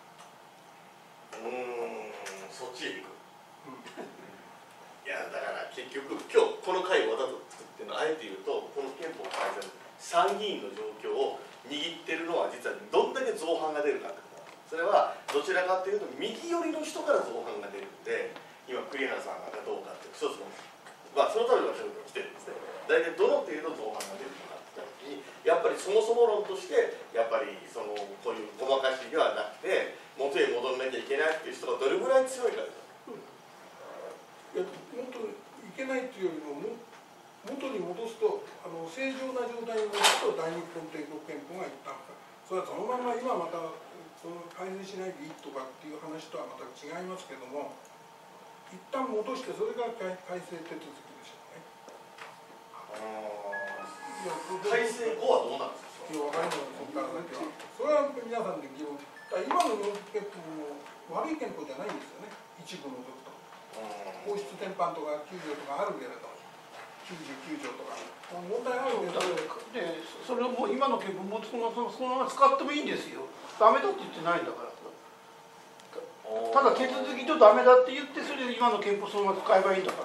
そっちへ行く。いや、だから結局、今日この会をわざと作ってるのは、あえて言うと、この憲法改正の参議院の状況を握ってるのは、実はどんだけ造反が出るかってことなんです。それはどちらかというと右寄りの人から造反が出るんで、今栗原さんがどうかって一つの、そのために私は来てるんですね。大体どの程度造反が出るのかって言った時に、やっぱりそもそも論としてやっぱりこういうごまかしではなくて元へ戻らなきゃいけないっていう人がどれぐらい強いかですよ。 元いけないっていうよりも元に戻すと正常な状態に戻すと大日本帝国憲法が一旦それはそのまま今また改善しないでいいとかっていう話とはまた違いますけども、一旦戻してそれが改正手続きでしょうね。 改正後はどうなんですか？ いや、分かりません、そこから先は。それは皆さんで議論。今の日本憲法も悪い憲法じゃないんですよね、一部除くと。皇室典範とか9条とかあるけれど、99条とか。問題あるけど、 でそれをもう今の憲法もそのまま使ってもいいんですよ。ダメだって言ってないんだから。ただ手続きとダメだって言って、それで今の憲法そのまま使えばいいんだから。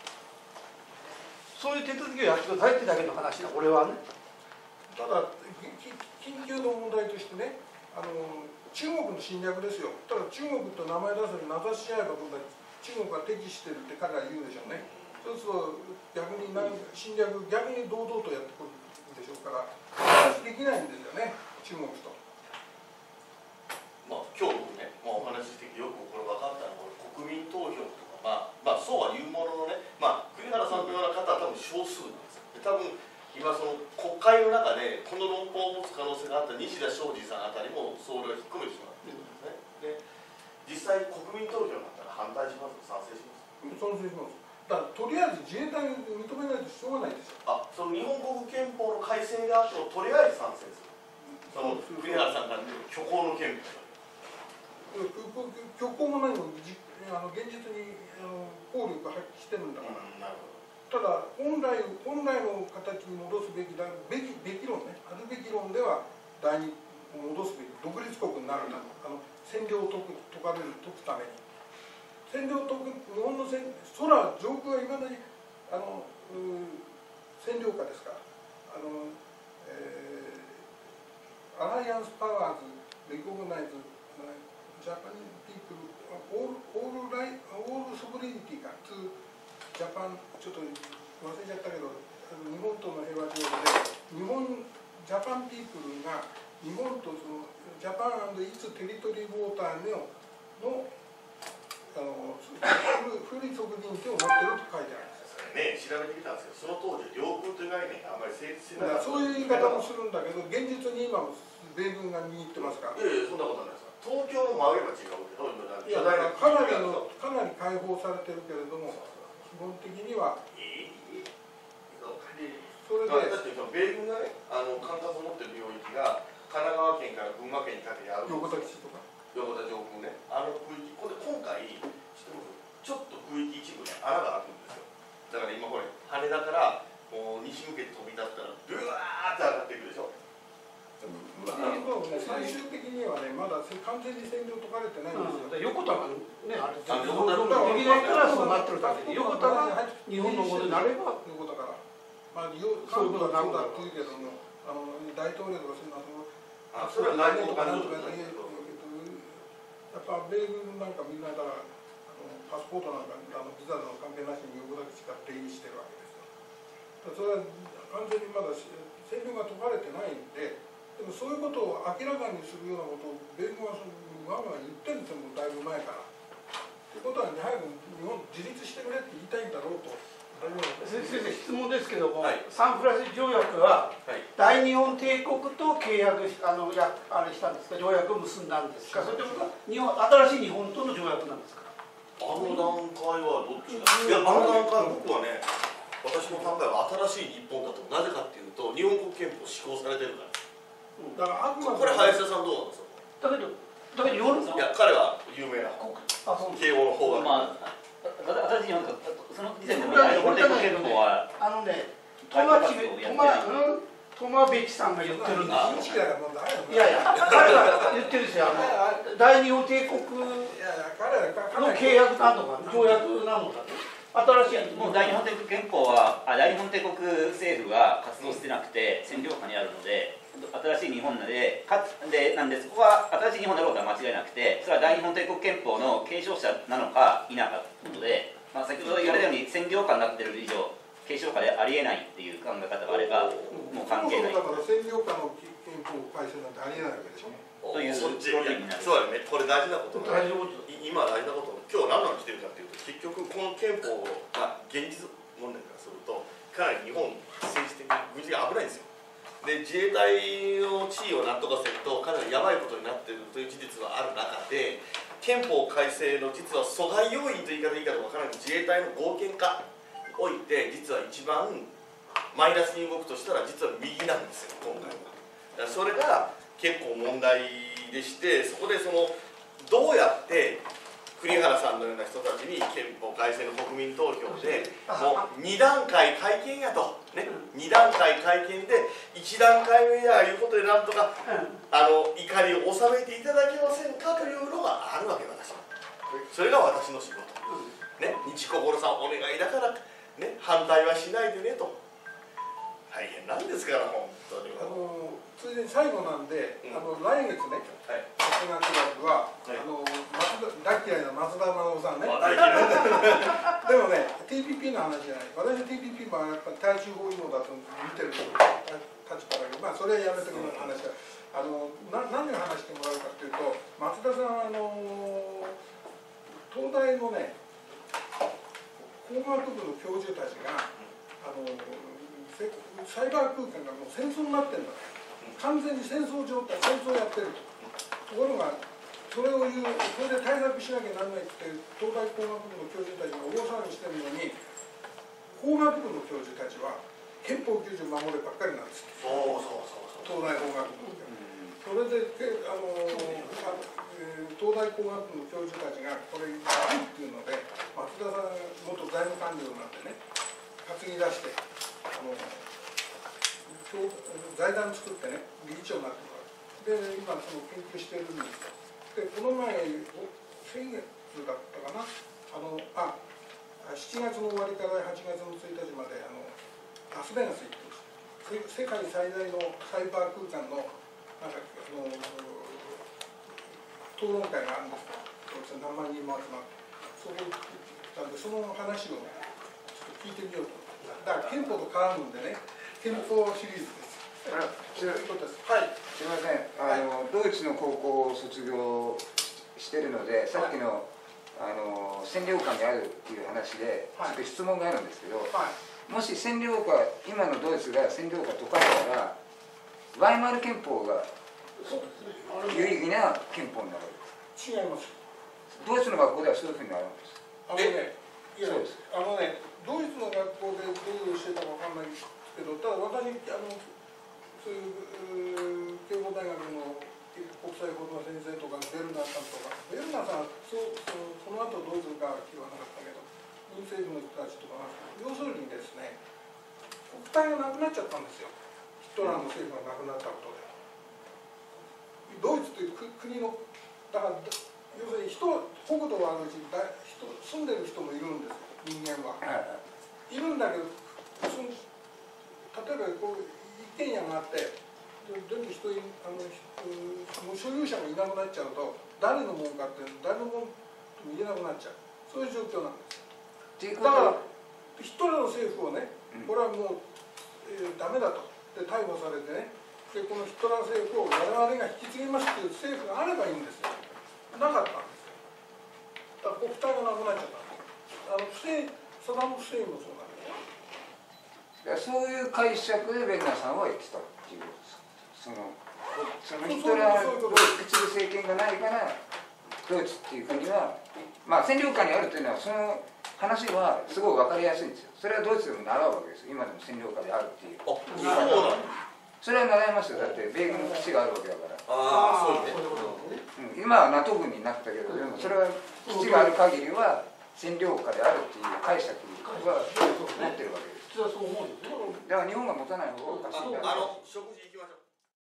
そういう手続きをやってくださいってだけの話だ、俺はね。 ただ緊急の問題としてね、中国の侵略ですよ。ただ中国と名前出すのに名指しし合えば今度は中国が敵視してるって彼ら言うでしょうね。そうすると逆に侵略逆に堂々とやってくるでしょうから話できないんですよね、中国と。 今日僕ね、お話ししてよくこれ分かったのは国民投票とかそうは言うもののね、栗原さんのような方は多分少数なんですよ。で多分今その国会の中でこの論法を持つ可能性があった西田昌司さんあたりも総理が引っ込めてしまっているんですね。で実際国民投票になったら反対します賛成します賛成します。だからとりあえず自衛隊を認めないとしょうがないですよ。 その日本国憲法の改正があってもとりあえず賛成する。その栗原さんから見る虚構の憲法。 虚構も何も現実に効力を発揮してるんだから。 なるほど。 ただ本来の形に戻すべき論ね、あるべき論では第二戻すべき独立国になるため占領を解くために占領を解く日本の空上空はいまだに占領下ですからアライアンスパワーズレコグナイズジャパニーピープルオールソブリニティかジャパンちょっと忘れちゃったけど日本との平和条約でジャパンピープルが日本とそのジジャパン&イツ・テリトリー・ウォーターのフリ属人権を持ってると書いてあるんですね。調べてきたんですけど、その当時領空という概念があまり成立してなかった。 そういう言い方もするんだけど、現実に今米軍が握ってますから。 いやいや、そんなことないです。東京の曲げば違うけど、 いやだからかなり解放されてるけれども、基本的にはそれで、 だって米軍がね、管轄を持っている領域が神奈川県から群馬県にかけてある横田基地とか横田上空ね、区域、これ今回ちょっと区域一部ね穴が開くんですよ。だから今これ羽田からもう西向けて飛び立ったらブワーって上がっていくでしょ。 最終的にはね、まだ完全に占領解かれてないんですよ。 横田がね、あれ横田の劇団クラスになってるだけで、横田が日本のものになれば、 横田から、まあ、そういうことだって言うけども、大統領とかそれは内とか国とかやっぱ米軍なんかみんなだからパスポートなんかビザの関係なしに横田基地から出入りしてるわけですよ。それは完全にまだ占領が解かれてないんで、でもそういうことを明らかにするようなことを米軍はわんわん言ってるんですよ、もうだいぶ前から。ということは、早く日本自立してくれって言いたいんだろうと。 先生、質問ですけども、 はい、 サンフランシス条約は、 はい、 大日本帝国と契約あれしたんですか、条約を結んだんですか、それとも新しい日本との条約なんですか。 あの段階はどっちか。いや、あの段階、僕はね、私の考えは新しい日本だと、なぜかっていうと、日本国憲法施行されてるから。 だからこれ、林田さんどうなんですか。 だけどヨーロッパ、 いや、彼は有名な慶応の法学。 まあ、新しい日本か、その時点でも大日本帝国憲法はトマベチさんが言ってるんですよ。いやいや、 彼彼が言ってるんですよ。大日本帝国の契約なのか、条約なのか。新しいもう大日本帝国憲法は大日本帝国政府が活動してなくて占領下にあるので、新しい日本なんでそこは新しい日本だろうとは間違いなくて、それは大日本帝国憲法の継承者なのか否かということで、まあ、先ほど言われたように占領下になっている以上継承下でありえないっていう考え方があればもう関係ない。 だから占領下の憲法改正なんてありえないわけでしょ。 という論理になる。 そうだね、これ大事なこと大事なこと。 今大事なこと、今日何の来てるかというと、結局この憲法が現実問題からするとかなり日本政治的に軍事が危ないんですよ。で、自衛隊の地位を何とかするとかなりやばいことになっているという事実がある中で、憲法改正の実は阻害要因という言い方いいかどうかわからない、自衛隊の合憲化において実は一番マイナスに動くとしたら実は右なんですよ、今回は。それが結構問題でして、そこでどうやって栗原さんのような人たちに憲法改正の国民投票でもう2段階改憲やと、ね、2段階改憲で1段階目やいうことでなんとか怒りを収めていただけませんかというのがあるわけ、私は。それが私の仕事、ね、日心さんお願いだから、ね、反対はしないでねと。大変なんですから本当に。 ついでに最後なんで、来月ね、8月は、大嫌いな松田直さんね。でもね、TPP の話じゃない。私は TPP もやっぱり対中包囲網だと見てる立場だけど、まあそれはやめてくれる話は。何を話してもらうかというと、松田さん東大のね、工学部の教授たちがサイバー空間がもう戦争になってるんだ。完全に戦争状態、戦争をやってると。ところが、それを言う、それで対策しなきゃならないって、東大工学部の教授たちが大騒ぎしてるのに、工学部の教授たちは憲法90守ればっかりなんです。東大工学部の。それで、東大工学部の教授たちがこれ悪いっていうので、松田さん元財務官僚になってね、担ぎ出して。財団作ってね、理事長になってるから。で、今研究してるんですよ。で、この前、先月だったかな、7月の終わりから8月の1日までラスベガス行ってます。世界最大のサイバー空間の討論会があるんですよ。何万人も集まって、そこ行ったんで、その話をちょっと聞いてみようと。だから憲法と絡むんでね、憲法シリーズです。 はい、すみません。ドイツイツの高校を卒業してるので、さっきの、占領下にあるっていう話で、ちょっと質問があるんですけど、もし占領下、今のドイツが占領下解かれたら、ワイマール憲法が有意義な憲法になる。 違います。 ドイツの学校ではそういうふうになるんです。 いや、ドイツの学校でどういう教えたかわかんないですけど、ただ私、そういう慶応大学の国際法の先生とか、ベルナーさんとか、ベルナーさんはその後どうするかは言わなかったけど、民政府の人たちとか、要するにですね、国体がなくなっちゃったんですよ、ヒトラーの政府がなくなったことで。ドイツという国の、だから、要するに国土はあるうちに住んでる人もいるんですよ、人間は。いるんだけど、例えばこう一軒家があって、全部もう所有者がいなくなっちゃうと、誰のもんかって誰のもんとも言えなくなっちゃう、そういう状況なんですよ。だからヒトラーの政府をね、これはもう、ダメだとで逮捕されてね、でこのヒトラー政府を我々が引き継ぎますっていう政府があればいいんですよ。なかったんですよ。だから国体がなくなっちゃったんです。サダム・フセインもそうなんですよ。 そういう解釈でベルナーさんは言ってたっていうことですか。そのヒトラーを引き継ぐ政権がないからドイツっていう国は、まあ占領下にあるというのはその話はすごい分かりやすいんですよ。それはドイツでも習うわけですよ。今でも占領下であるっていう。それは習いますよ。だって米軍の基地があるわけだから。 そうね。 今は NATO 軍になったけど、でもそれは基地がある限りは占領下であるっていう解釈は持ってるわけです。 普通はそう思うんですよ。 だから日本が持たない方がおかしいんだ。 食事行きましょう。